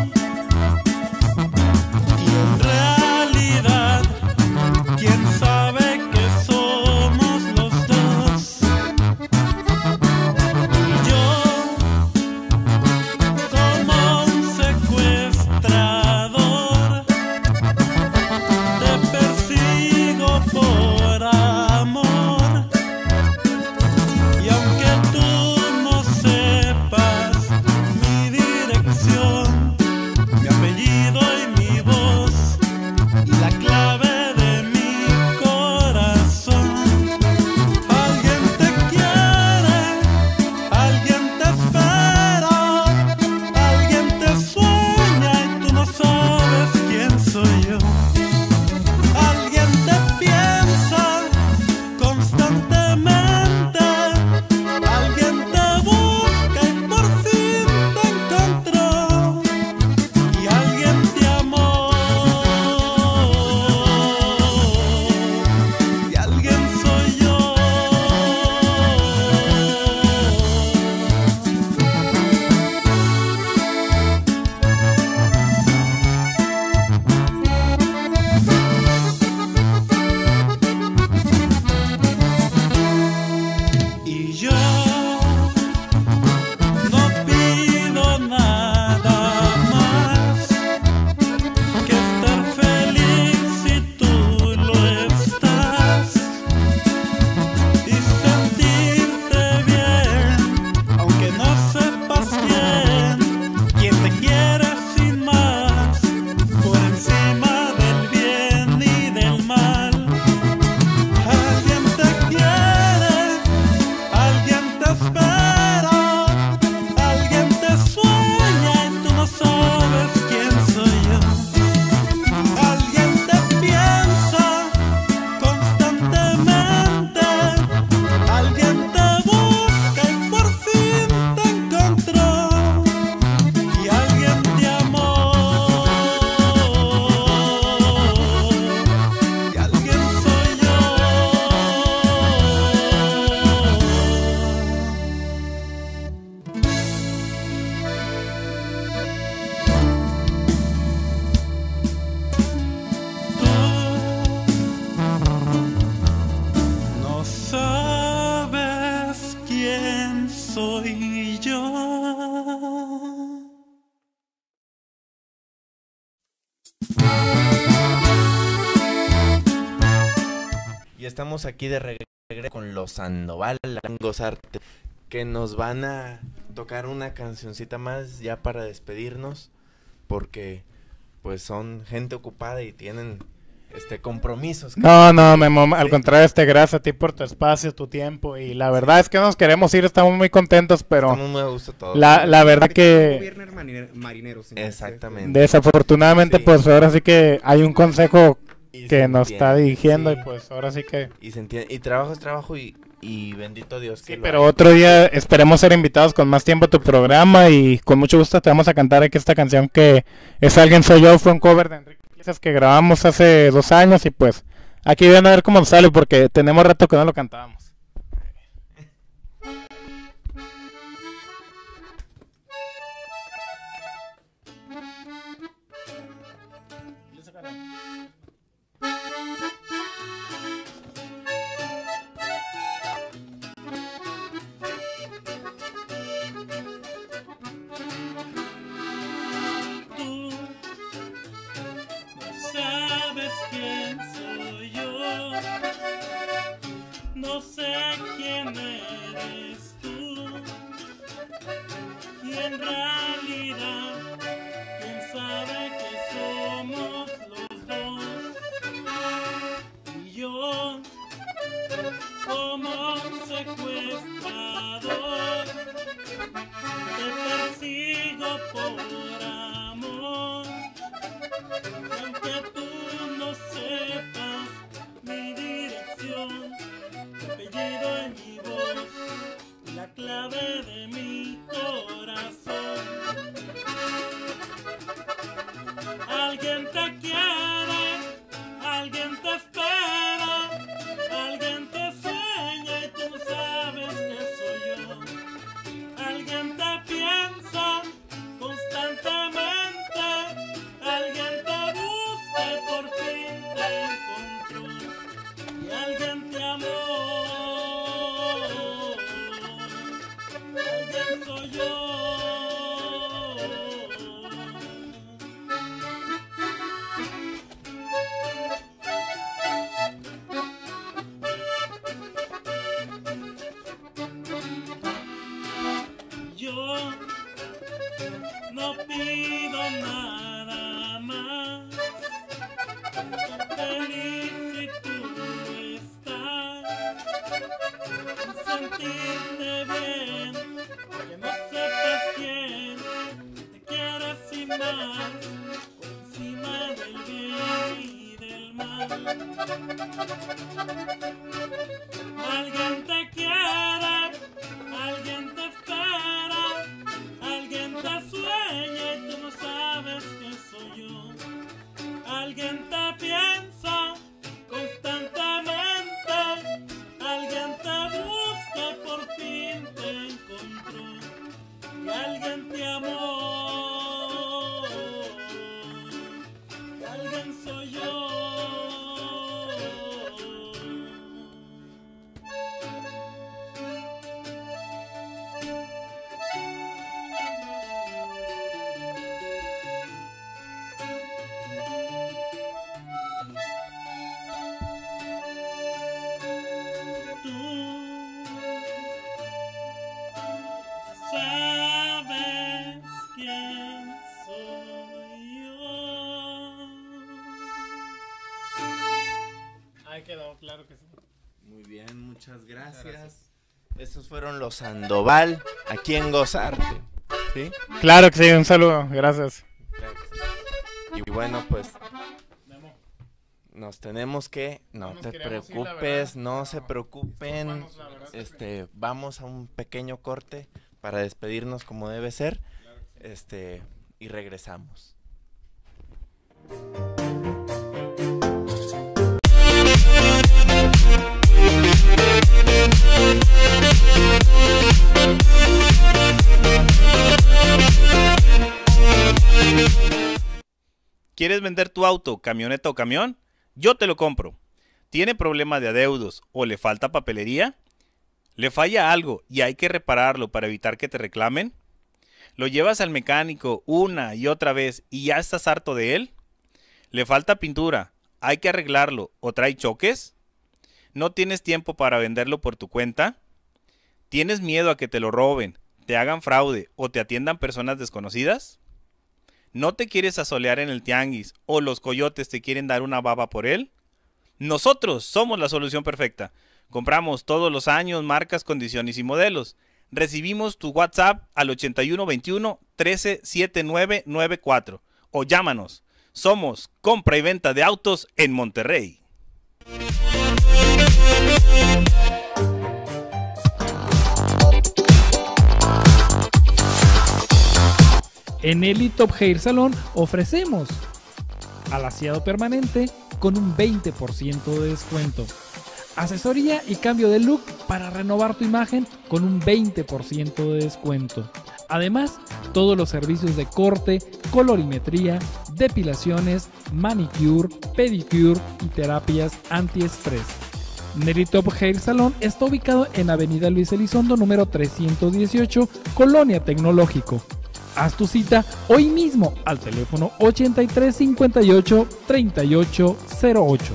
Speaker 5: y en realidad, quién sabe que somos los dos. Y yo, como un secuestrador, te persigo por amor, y aunque tú no sepas mi dirección, mi apellido y mi voz, y la clave de mi corazón, alguien te quiere, alguien te espera, alguien te sueña y tú no sabes quién soy yo. Alguien te piensa constantemente, alguien te busca y por fin te encontró, y alguien te amó, y alguien soy yo. Y yo no pido nada más que estar feliz si tú lo estás, y sentirte bien, aunque no sepas quién te quiere sin más, por encima del bien y del mal. Alguien te quiere, alguien te espera, alguien te sueña y tú no sabes quién soy yo. Alguien te piensa constantemente, alguien te busca y por fin te encontró, y alguien te amó, y alguien soy yo. Tú no sabes quién soy yo.
Speaker 2: Y estamos aquí de regreso con Los Sandoval, Gozarte, que nos van a tocar una cancioncita más ya para despedirnos, porque pues son gente ocupada y tienen compromisos.
Speaker 4: No, Memo, al contrario, gracias a ti por tu espacio, tu tiempo, y la verdad es que nos queremos ir, estamos muy contentos, pero
Speaker 2: Estamos muy a gusto todos.
Speaker 4: la verdad que
Speaker 5: Gobierno marinero, señor.
Speaker 2: Exactamente.
Speaker 4: desafortunadamente
Speaker 2: Sí.
Speaker 4: pues ahora sí que hay un consejo
Speaker 2: Y se
Speaker 4: que nos está
Speaker 2: entiende,
Speaker 4: dirigiendo
Speaker 2: sí.
Speaker 4: y pues ahora sí que...
Speaker 2: Y se entiende. Y trabajo es trabajo y bendito Dios que
Speaker 4: Sí,
Speaker 2: lo
Speaker 4: pero
Speaker 2: hay.
Speaker 4: otro día esperemos ser invitados con más tiempo a tu programa y con mucho gusto te vamos a cantar aquí esta canción que es Alguien Soy Yo, fue un cover de Enrique Iglesias que grabamos hace 2 años y pues aquí van a ver cómo sale porque tenemos rato que no lo cantábamos.
Speaker 6: Tú no sabes quién soy yo, no sé quién eres tú, y en realidad, quién sabe que somos los dos, y yo como secuestrador te persigo por amor, y aunque tú no sepas mi dirección, mi apellido y mi voz, y la clave de mi corazón. Alguien te quiere, alguien te espera, alguien te sueña y tú sabes que soy yo. Alguien te piensa constantemente, alguien te busca y por fin te encontró, y alguien te amó. Alguien soy yo. Yo no pido nada más, ser feliz si tú estás, sentirte bien, que no sepas quién te quiere sin más, por encima del bien y del mal. Alguien te quiere, alguien te espera, alguien te sueña y tú no sabes que soy yo. Alguien te piensa constantemente, alguien te busca y por fin te encontró, y alguien te amó. Y alguien soy yo. Tú sabes quién soy yo.
Speaker 4: Ahí quedó, claro que sí.
Speaker 2: Muy bien, muchas gracias. Estos fueron los Sandoval, aquí en Gozarte. ¿Sí?
Speaker 4: Claro que sí, un saludo, gracias.
Speaker 2: Y bueno, pues
Speaker 4: Memo,
Speaker 2: nos tenemos que, no
Speaker 4: nos
Speaker 2: te
Speaker 4: queríamos ir, la
Speaker 2: preocupes,
Speaker 4: verdad.
Speaker 2: no se preocupen.
Speaker 4: Discúlpanos, la verdad es que-
Speaker 2: Vamos a un pequeño corte para despedirnos como debe ser. Y regresamos.
Speaker 7: ¿Quieres vender tu auto, camioneta o camión? Yo te lo compro. ¿Tiene problemas de adeudos o le falta papelería? ¿Le falla algo y hay que repararlo para evitar que te reclamen? ¿Lo llevas al mecánico una y otra vez y ya estás harto de él? ¿Le falta pintura? ¿Hay que arreglarlo o trae choques? ¿No tienes tiempo para venderlo por tu cuenta? ¿Tienes miedo a que te lo roben, te hagan fraude o te atiendan personas desconocidas? ¿No te quieres asolear en el tianguis o los coyotes te quieren dar una baba por él? Nosotros somos la solución perfecta. Compramos todos los años, marcas, condiciones y modelos. Recibimos tu WhatsApp al 8121 137994 o llámanos. Somos compra y venta de autos en Monterrey.
Speaker 8: En Elite Top Hair Salon ofrecemos alaciado permanente con un 20% de descuento. Asesoría y cambio de look para renovar tu imagen con un 20% de descuento. Además, todos los servicios de corte, colorimetría, depilaciones, manicure, pedicure y terapias antiestrés. Nelly Top Hair Salon está ubicado en Avenida Luis Elizondo, número 318, Colonia Tecnológico. Haz tu cita hoy mismo al teléfono 83 58 38 08.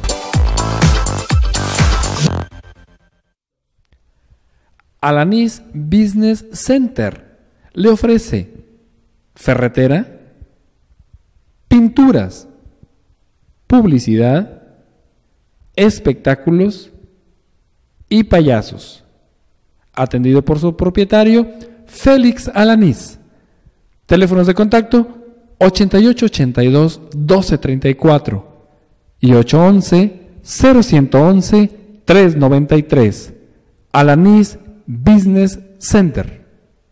Speaker 8: Alanis Business Center le ofrece ferretera, pinturas, publicidad, espectáculos y payasos. Atendido por su propietario, Félix Alanis. Teléfonos de contacto 8882 1234 y 811 0111 393. Alanis Business Center.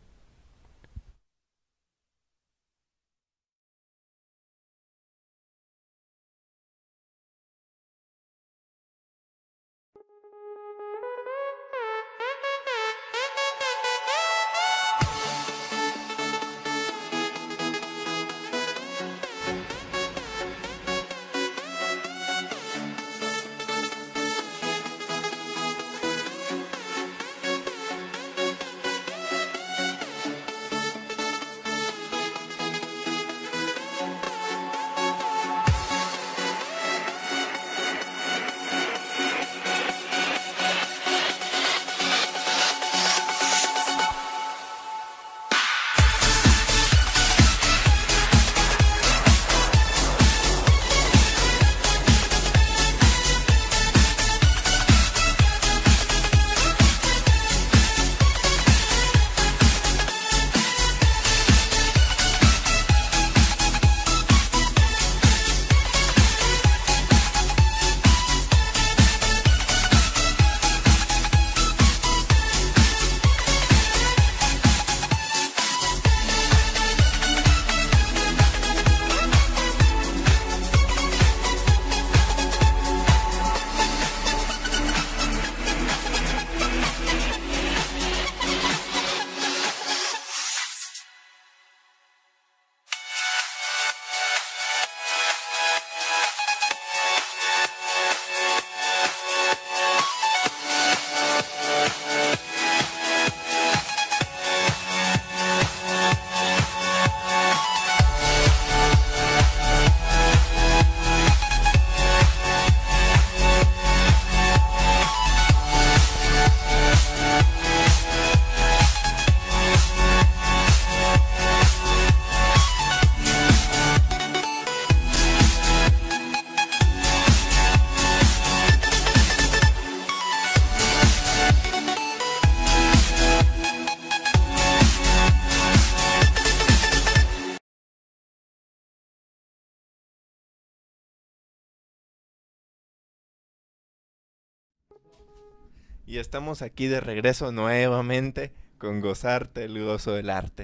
Speaker 2: Y estamos aquí de regreso nuevamente con Gozarte, el gozo del arte.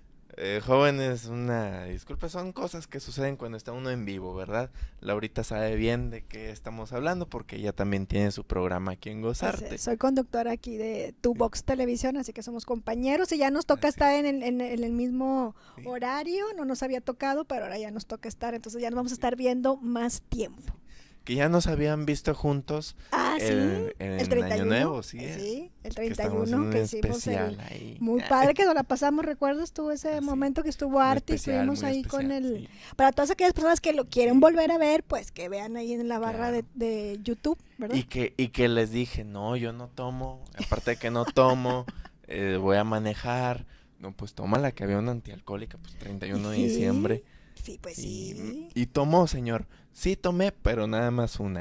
Speaker 2: Jóvenes, una disculpa, son cosas que suceden cuando está uno en vivo, ¿verdad? Laurita sabe bien de qué estamos hablando porque ella también tiene su programa aquí en Gozarte.
Speaker 9: Soy conductora aquí de Tu Box Televisión, así que somos compañeros y ya nos toca estar en el mismo horario. No nos había tocado, pero ahora ya nos toca estar, entonces ya nos vamos a estar viendo más tiempo.
Speaker 2: Que ya nos habían visto juntos
Speaker 9: el 31,
Speaker 2: Año Nuevo, sí,
Speaker 9: el 31 que hicimos
Speaker 2: ahí.
Speaker 9: Muy padre que nos la pasamos, ¿recuerdas tú ese momento que estuvo Arte y estuvimos ahí con el... Sí. Para todas aquellas personas que lo quieren volver a ver, pues que vean ahí en la barra de YouTube, ¿verdad?
Speaker 2: Y que les dije, no, yo no tomo, aparte de que no tomo, voy a manejar, no, pues tómala, que había una antialcohólica, pues 31 de diciembre.
Speaker 9: Sí, pues sí.
Speaker 2: Y tomó, señor. Sí tomé, pero nada más una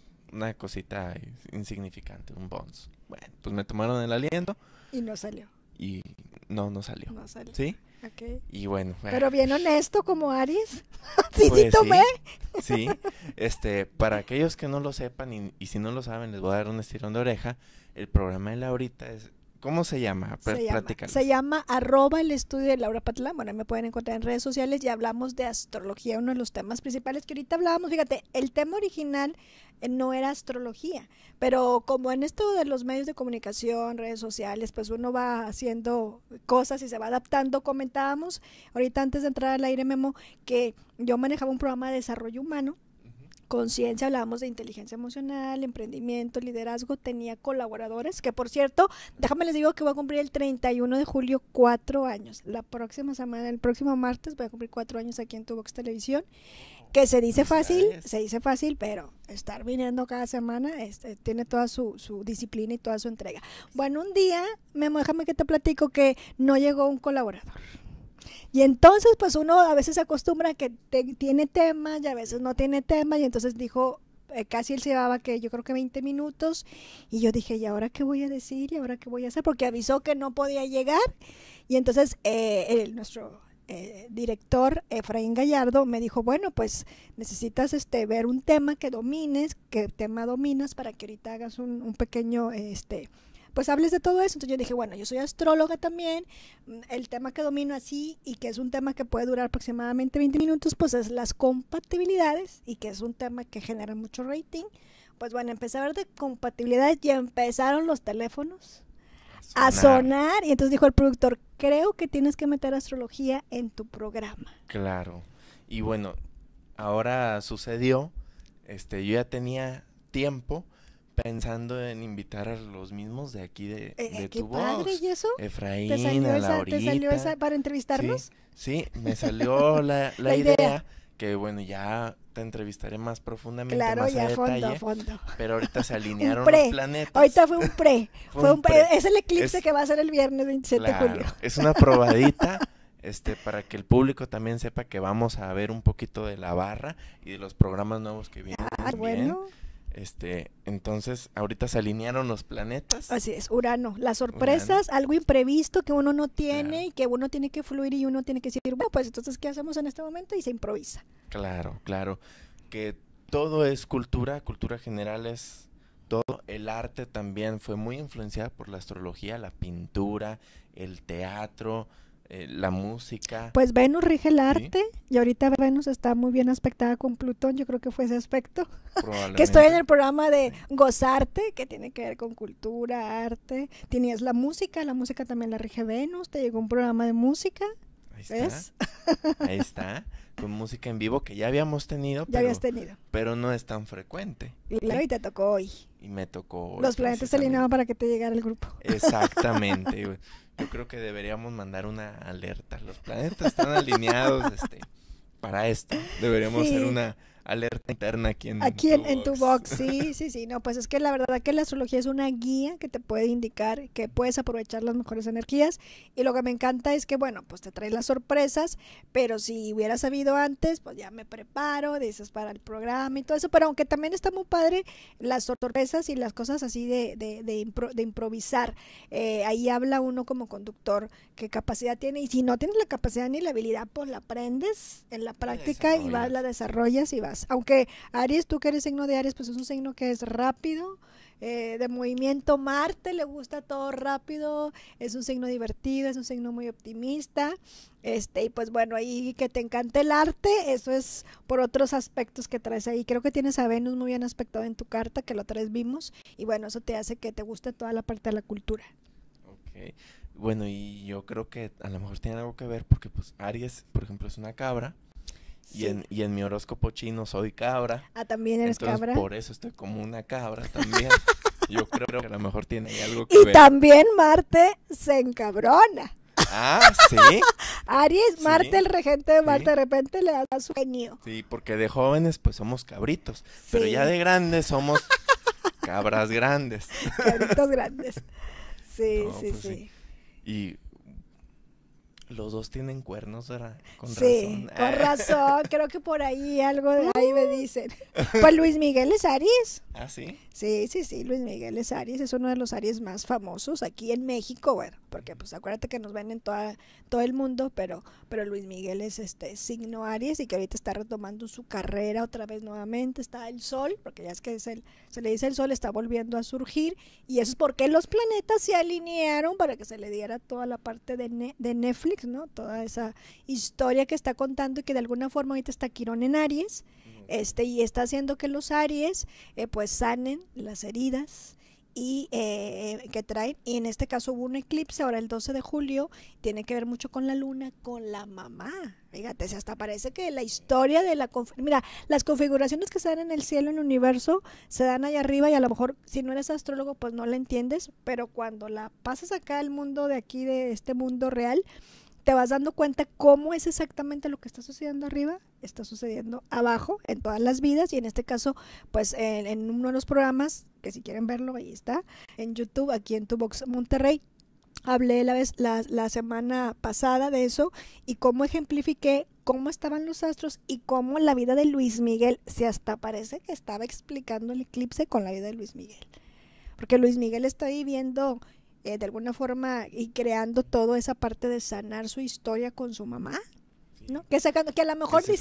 Speaker 2: cosita insignificante, un Bonds. Bueno, pues me tomaron el aliento
Speaker 9: Y no salió.
Speaker 2: y no salió.
Speaker 9: No salió.
Speaker 2: ¿Sí?
Speaker 9: Ok.
Speaker 2: Y bueno.
Speaker 9: Pero bien honesto como Aries. Sí,
Speaker 2: pues
Speaker 9: sí tomé.
Speaker 2: Sí, para aquellos que no lo sepan y si no lo saben, les voy a dar un estirón de oreja. El programa de Laurita es, ¿cómo se llama? Platícales.
Speaker 9: Se llama @el estudio de Laura Patlán. Bueno, me pueden encontrar en redes sociales y hablamos de astrología, uno de los temas principales que ahorita hablábamos. Fíjate, el tema original no era astrología, pero como en esto de los medios de comunicación, redes sociales, pues uno va haciendo cosas y se va adaptando. Comentábamos ahorita antes de entrar al aire, Memo, que yo manejaba un programa de desarrollo humano. Conciencia, hablábamos de inteligencia emocional, emprendimiento, liderazgo, tenía colaboradores, que por cierto, déjame les digo que voy a cumplir el 31 de julio 4 años, la próxima semana, el próximo martes voy a cumplir 4 años aquí en Tu Box Televisión, que se dice fácil, pero estar viniendo cada semana tiene toda su disciplina y toda su entrega. Bueno, un día, Memo, déjame que te platico que no llegó un colaborador. Y entonces, pues uno a veces se acostumbra a que tiene temas y a veces no tiene temas. Y entonces dijo, casi él se llevaba que yo creo que 20 minutos. Y yo dije, ¿y ahora qué voy a decir? ¿Y ahora qué voy a hacer? Porque avisó que no podía llegar. Y entonces nuestro director, Efraín Gallardo, me dijo, bueno, pues necesitas ver un tema que domines, qué tema dominas para que ahorita hagas un pequeño... pues hables de todo eso. Entonces yo dije, bueno, yo soy astróloga también, el tema que domino así y que es un tema que puede durar aproximadamente 20 minutos, pues es las compatibilidades y que es un tema que genera mucho rating. Pues bueno, empecé a ver de compatibilidades y empezaron los teléfonos a sonar y entonces dijo el productor, creo que tienes que meter astrología en tu programa.
Speaker 2: Claro. Y bueno, ahora sucedió, yo ya tenía tiempo pensando en invitar a los mismos de aquí de
Speaker 9: qué
Speaker 2: Tu
Speaker 9: padre,
Speaker 2: Box.
Speaker 9: ¿y eso?
Speaker 2: Efraín,
Speaker 9: ¿Te salió
Speaker 2: a
Speaker 9: esa
Speaker 2: Laurita.
Speaker 9: para entrevistarnos?
Speaker 2: Sí, me salió la
Speaker 9: La
Speaker 2: idea,
Speaker 9: idea.
Speaker 2: que bueno, ya te entrevistaré más profundamente,
Speaker 9: Claro,
Speaker 2: más
Speaker 9: ya
Speaker 2: a detalle.
Speaker 9: a fondo.
Speaker 2: Pero ahorita se alinearon
Speaker 9: Un pre.
Speaker 2: los planetas.
Speaker 9: Ahorita fue un pre.
Speaker 2: Fue un pre.
Speaker 9: Es el eclipse que va a ser el viernes 27 de
Speaker 2: Claro,
Speaker 9: julio.
Speaker 2: es una probadita, para que el público también sepa que vamos a ver un poquito de la barra y de los programas nuevos que vienen.
Speaker 9: Bueno.
Speaker 2: Entonces, ahorita se alinearon los planetas.
Speaker 9: Así es, Urano. Las sorpresas, algo imprevisto que uno no tiene,
Speaker 2: Claro.
Speaker 9: y que uno tiene que fluir y uno tiene que decir, bueno, pues entonces, ¿qué hacemos en este momento? Y se improvisa.
Speaker 2: Claro, claro. Que todo es cultura general es todo. El arte también fue muy influenciada por la astrología, la pintura, el teatro, la música.
Speaker 9: Pues Venus rige el arte y ahorita Venus está muy bien aspectada con Plutón, yo creo que fue ese aspecto.
Speaker 2: Probablemente.
Speaker 9: Que estoy en el programa de Gozarte, que tiene que ver con cultura, arte. Tenías la música también la rige Venus, te llegó un programa de música.
Speaker 2: Ahí está.
Speaker 9: ¿Ves?
Speaker 2: Ahí está, con música en vivo que ya habíamos tenido,
Speaker 9: Ya habías tenido.
Speaker 2: pero no es tan frecuente.
Speaker 9: Y claro, y te tocó hoy.
Speaker 2: Y me tocó hoy,
Speaker 9: Los planetas se alineaban para que te llegara el grupo.
Speaker 2: Exactamente. Güey. Yo creo que deberíamos mandar una alerta. Los planetas están alineados para esto. Deberíamos hacer una alerta interna aquí en
Speaker 9: Tu Box. Sí. No, pues es que la verdad que la astrología es una guía que te puede indicar que puedes aprovechar las mejores energías. Y lo que me encanta es que, bueno, pues te trae las sorpresas, pero si hubiera sabido antes, pues ya me preparo, dices, para el programa y todo eso. Pero aunque también está muy padre las sorpresas y las cosas así de improvisar. Ahí habla uno como conductor qué capacidad tiene. Y si no tienes la capacidad ni la habilidad, pues la aprendes en la práctica y la desarrollas y vas. Aunque Aries, tú que eres signo de Aries, pues es un signo que es rápido, de movimiento. Marte le gusta todo rápido, es un signo divertido, es un signo muy optimista, y pues bueno, ahí que te encante el arte, eso es por otros aspectos que traes ahí. Creo que tienes a Venus muy bien aspectado en tu carta, que lo traes vimos, y bueno, eso te hace que te guste toda la parte de la cultura.
Speaker 2: Ok, bueno, y yo creo que a lo mejor tiene algo que ver porque pues Aries, por ejemplo, es una cabra. Sí. Y en mi horóscopo chino soy cabra.
Speaker 9: También eres
Speaker 2: entonces,
Speaker 9: cabra.
Speaker 2: Por eso estoy como una cabra también. Yo creo que a lo mejor tiene ahí algo que ver.
Speaker 9: Y también Marte se encabrona.
Speaker 2: Ah, ¿sí?
Speaker 9: Aries, Marte,
Speaker 2: sí,
Speaker 9: el regente de Marte, de repente le da su genio.
Speaker 2: Sí, porque de jóvenes pues somos cabritos. Pero ya de grandes somos cabras grandes.
Speaker 9: Cabritos grandes. Sí.
Speaker 2: Y Los dos tienen cuernos, ¿verdad? Con
Speaker 9: Sí,
Speaker 2: razón.
Speaker 9: con razón, creo que por ahí algo de ahí me dicen. Pues Luis Miguel es Aries.
Speaker 2: ¿Ah, sí?
Speaker 9: Sí, Luis Miguel es Aries, es uno de los Aries más famosos aquí en México, bueno, porque pues acuérdate que nos ven en todo el mundo, pero Luis Miguel es signo Aries y que ahorita está retomando su carrera otra vez nuevamente, está el Sol, porque ya es que se le dice el Sol, está volviendo a surgir, y eso es porque los planetas se alinearon para que se le diera toda la parte de Netflix, ¿no? Toda esa historia que está contando y que de alguna forma ahorita está Quirón en Aries, y está haciendo que los Aries pues sanen las heridas y que traen, y en este caso hubo un eclipse ahora el 12 de julio, tiene que ver mucho con la luna, con la mamá, fíjate, hasta parece que la historia de mira, las configuraciones que se dan en el cielo, en el universo, se dan allá arriba y a lo mejor si no eres astrólogo pues no la entiendes, pero cuando la pasas acá al mundo de aquí, de este mundo real, te vas dando cuenta cómo es exactamente lo que está sucediendo arriba, está sucediendo abajo en todas las vidas, y en este caso, pues en uno de los programas, que si quieren verlo, ahí está, en YouTube, aquí en Tu Box Monterrey, hablé la semana pasada de eso, y cómo ejemplifiqué cómo estaban los astros y cómo la vida de Luis Miguel, si hasta parece que estaba explicando el eclipse con la vida de Luis Miguel, porque Luis Miguel está viviendo de alguna forma y creando toda esa parte de sanar su historia con su mamá, ¿no? Que a lo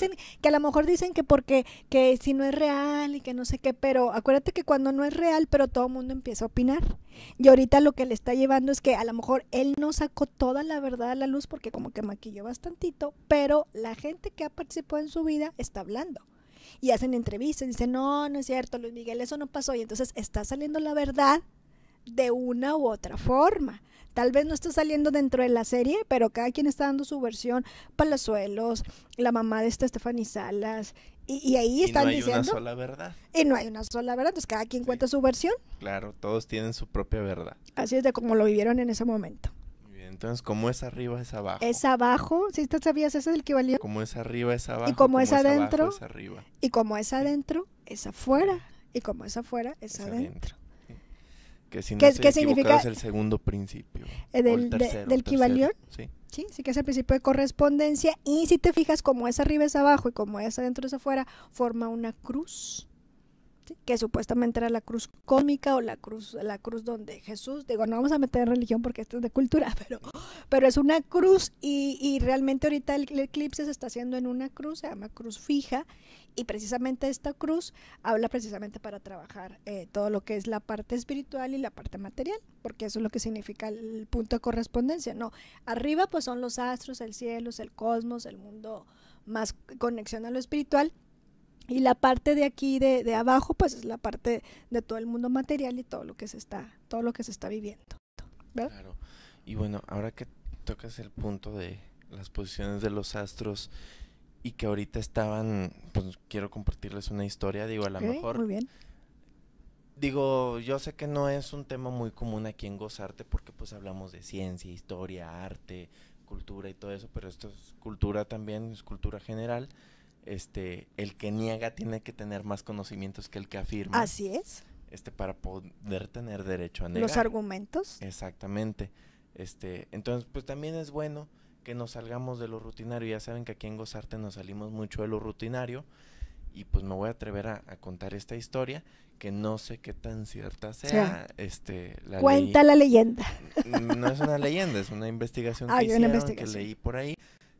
Speaker 9: mejor dicen que porque que si no es real y que no sé qué, pero acuérdate que cuando no es real, pero todo el mundo empieza a opinar. Y ahorita lo que le está llevando es que a lo mejor él no sacó toda la verdad a la luz porque como que maquilló bastantito, pero la gente que ha participado en su vida está hablando. Y hacen entrevistas, dicen, no es cierto, Luis Miguel, eso no pasó. Y entonces está saliendo la verdad de una u otra forma. Tal vez no está saliendo dentro de la serie, pero cada quien está dando su versión. Palazuelos, la mamá de Stephanie Salas, y ahí están diciendo.
Speaker 2: Y no hay una sola verdad.
Speaker 9: Y no hay una sola verdad, entonces cada quien cuenta su versión.
Speaker 2: Claro, todos tienen su propia verdad.
Speaker 9: Así es de como lo vivieron en ese momento.
Speaker 2: Muy bien, entonces, como es arriba, es abajo.
Speaker 9: Es abajo, ¿sí te sabías ese del que valió?
Speaker 2: Como es arriba, es abajo.
Speaker 9: Y como es adentro,
Speaker 2: abajo, es arriba.
Speaker 9: Y como es adentro, es afuera. Y como es afuera, es adentro.
Speaker 2: Que si no
Speaker 9: ¿Qué
Speaker 2: estoy
Speaker 9: significa?
Speaker 2: equivocado, es el segundo principio.
Speaker 9: Del Kybalión.
Speaker 2: Sí.
Speaker 9: Sí que es el principio de correspondencia. Y si te fijas, como es arriba es abajo y como es adentro es afuera, forma una cruz. ¿Sí? Que supuestamente era la cruz cósmica o la cruz donde Jesús, digo, no vamos a meter en religión porque esto es de cultura, pero es una cruz y realmente ahorita el eclipse se está haciendo en una cruz, se llama cruz fija, y precisamente esta cruz habla precisamente para trabajar todo lo que es la parte espiritual y la parte material, porque eso es lo que significa el punto de correspondencia, ¿no? Arriba pues son los astros, el cielo, el cosmos, el mundo más conexión a lo espiritual. Y la parte de aquí, de abajo, pues es la parte de todo el mundo material y todo lo que se está viviendo, ¿verdad?
Speaker 2: Claro. Y bueno, ahora que tocas el punto de las posiciones de los astros y que ahorita estaban, pues quiero compartirles una historia, digo, a lo mejor.
Speaker 9: Muy bien.
Speaker 2: Digo, yo sé que no es un tema muy común aquí en Gozarte porque pues hablamos de ciencia, historia, arte, cultura y todo eso, pero esto es cultura también, es cultura general. El que niega tiene que tener más conocimientos que el que afirma.
Speaker 9: Así es.
Speaker 2: Para poder tener derecho a negar.
Speaker 9: Los argumentos.
Speaker 2: Exactamente. Entonces, pues también es bueno que nos salgamos de lo rutinario. Ya saben que aquí en Gozarte nos salimos mucho de lo rutinario. Y pues me voy a atrever a contar esta historia, que no sé qué tan cierta sea.
Speaker 9: Cuenta la leyenda.
Speaker 2: No es una leyenda, es una investigación que hicieron, que leí por ahí.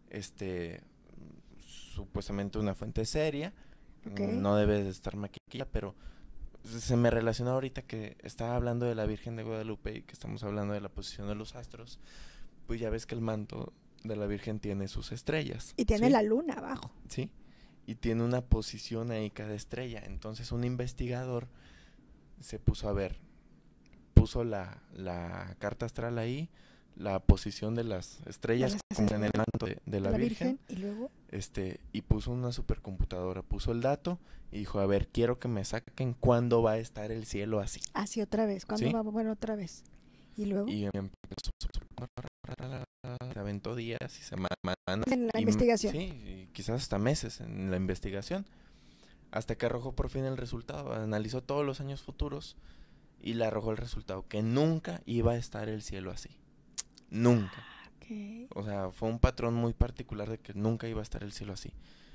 Speaker 2: Supuestamente una fuente seria, no debe de estar maquillada, pero se me relacionó ahorita que estaba hablando de la Virgen de Guadalupe y que estamos hablando de la posición de los astros, pues ya ves que el manto de la Virgen tiene sus estrellas.
Speaker 9: Y tiene la luna abajo.
Speaker 2: Sí, y tiene una posición ahí cada estrella, entonces un investigador se puso a ver, puso la carta astral ahí, la posición de las estrellas en el manto de la Virgen
Speaker 9: y luego
Speaker 2: y puso una supercomputadora, puso el dato y dijo, a ver, quiero que me saquen cuándo va a estar el cielo así.
Speaker 9: Así otra vez, ¿cuándo va a volver otra vez? Y luego
Speaker 2: y empezó, se aventó días y semanas
Speaker 9: en la investigación.
Speaker 2: Sí, y quizás hasta meses en la investigación, hasta que arrojó por fin el resultado, analizó todos los años futuros y le arrojó el resultado, que nunca iba a estar el cielo así. Nunca.
Speaker 9: Ok.
Speaker 2: O sea, fue un patrón muy particular de que nunca iba a estar el cielo así.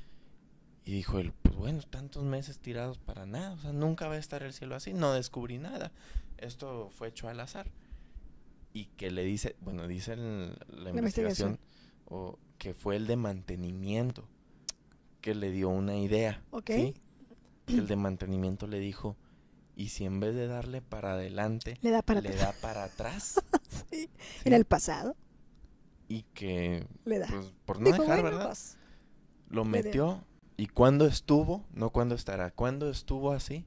Speaker 2: Y dijo él, pues bueno, tantos meses tirados para nada, o sea, nunca va a estar el cielo así, no descubrí nada. Esto fue hecho al azar. Y que le dice, bueno, dice la investigación que fue el de mantenimiento que le dio una idea.
Speaker 9: Ok.
Speaker 2: ¿Sí? Que el de mantenimiento le dijo, ¿y si en vez de darle para adelante,
Speaker 9: Le da para
Speaker 2: le
Speaker 9: atrás.
Speaker 2: da para atrás?
Speaker 9: Sí.
Speaker 2: ¿Sí?
Speaker 9: En el pasado
Speaker 2: Y que,
Speaker 9: le da.
Speaker 2: pues, por no
Speaker 9: Dijo,
Speaker 2: dejar,
Speaker 9: bueno,
Speaker 2: ¿verdad?
Speaker 9: pues,
Speaker 2: Lo
Speaker 9: le
Speaker 2: metió, y cuando estuvo, no cuando estará, cuando estuvo así,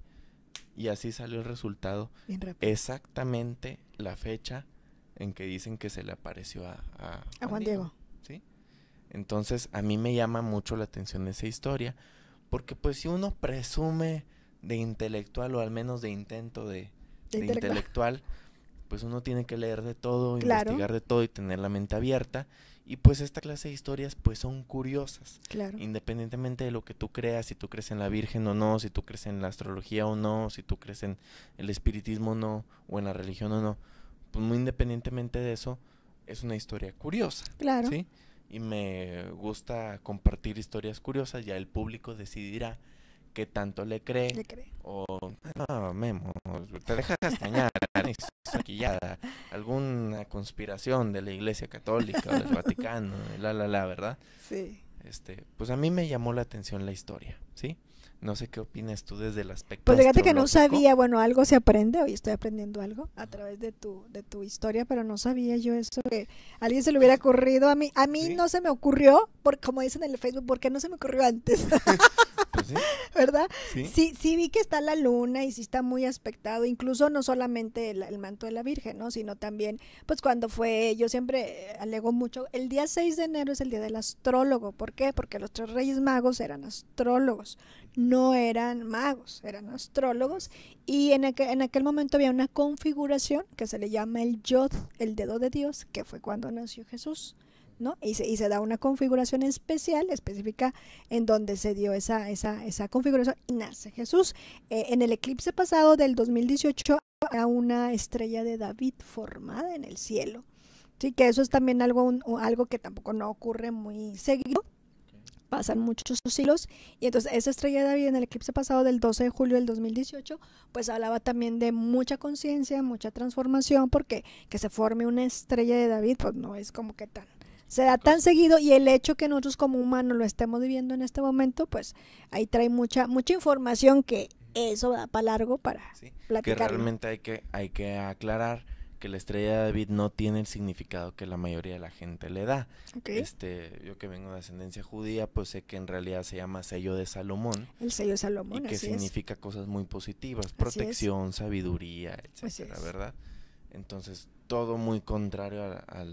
Speaker 2: y así salió el resultado,
Speaker 9: bien rápido.
Speaker 2: exactamente la fecha en que dicen que se le apareció a
Speaker 9: Juan Diego.
Speaker 2: ¿sí? Entonces, a mí me llama mucho la atención esa historia, porque pues si uno presume de intelectual, o al menos de intento de intelectual, pues uno tiene que leer de todo,
Speaker 9: Claro.
Speaker 2: investigar de todo y tener la mente abierta, y pues esta clase de historias pues son curiosas,
Speaker 9: Claro.
Speaker 2: independientemente de lo que tú creas, si tú crees en la Virgen o no, si tú crees en la astrología o no, si tú crees en el espiritismo o no, o en la religión o no, pues muy independientemente de eso, es una historia curiosa,
Speaker 9: Claro.
Speaker 2: ¿sí? Y me gusta compartir historias curiosas, ya el público decidirá qué tanto le cree,
Speaker 9: Le cree.
Speaker 2: o no, Memo, te dejas castañar, maquillada, alguna conspiración de la Iglesia Católica o del Vaticano, ¿verdad?
Speaker 9: Sí.
Speaker 2: Pues a mí me llamó la atención la historia, ¿sí? No sé qué opinas tú desde el aspecto
Speaker 9: Pues fíjate que no
Speaker 2: astrológico.
Speaker 9: sabía, bueno, algo se aprende, hoy estoy aprendiendo algo a través de tu historia, pero no sabía yo eso, que a alguien se le hubiera ocurrido, a mí
Speaker 2: ¿Sí?
Speaker 9: no se me ocurrió, como dicen en el Facebook, ¿por qué no se me ocurrió antes?
Speaker 2: Pues sí,
Speaker 9: ¿Verdad?
Speaker 2: sí.
Speaker 9: Sí vi que está la luna y sí está muy aspectado, incluso no solamente el manto de la Virgen, ¿no? Sino también, pues cuando fue, yo siempre alego mucho, el día 6 de enero es el día del astrólogo, ¿por qué? Porque los 3 Reyes Magos eran astrólogos, no eran magos, eran astrólogos, y en aquel momento había una configuración que se le llama el Yod, el dedo de Dios, que fue cuando nació Jesús, ¿no? Y se da una configuración específica en donde se dio esa configuración y nace Jesús. En el eclipse pasado del 2018 había una estrella de David formada en el cielo. Sí, que eso es también algo que tampoco no ocurre muy seguido. Pasan muchos siglos, y entonces esa estrella de David en el eclipse pasado del 12 de julio del 2018, pues hablaba también de mucha conciencia, mucha transformación, porque que se forme una estrella de David, pues no es como que se da tan seguido, y el hecho que nosotros como humanos lo estemos viviendo en este momento, pues ahí trae mucha información que eso da para largo para
Speaker 2: Que
Speaker 9: platicarlo.
Speaker 2: realmente hay que aclarar que la estrella de David no tiene el significado que la mayoría de la gente le da.
Speaker 9: Okay.
Speaker 2: Yo que vengo de ascendencia judía, pues sé que en realidad se llama sello de Salomón.
Speaker 9: El sello de Salomón,
Speaker 2: Y que
Speaker 9: así
Speaker 2: significa cosas muy positivas,
Speaker 9: Así
Speaker 2: protección, sabiduría,
Speaker 9: Así
Speaker 2: etcétera,
Speaker 9: es.
Speaker 2: ¿verdad? Entonces, todo muy contrario a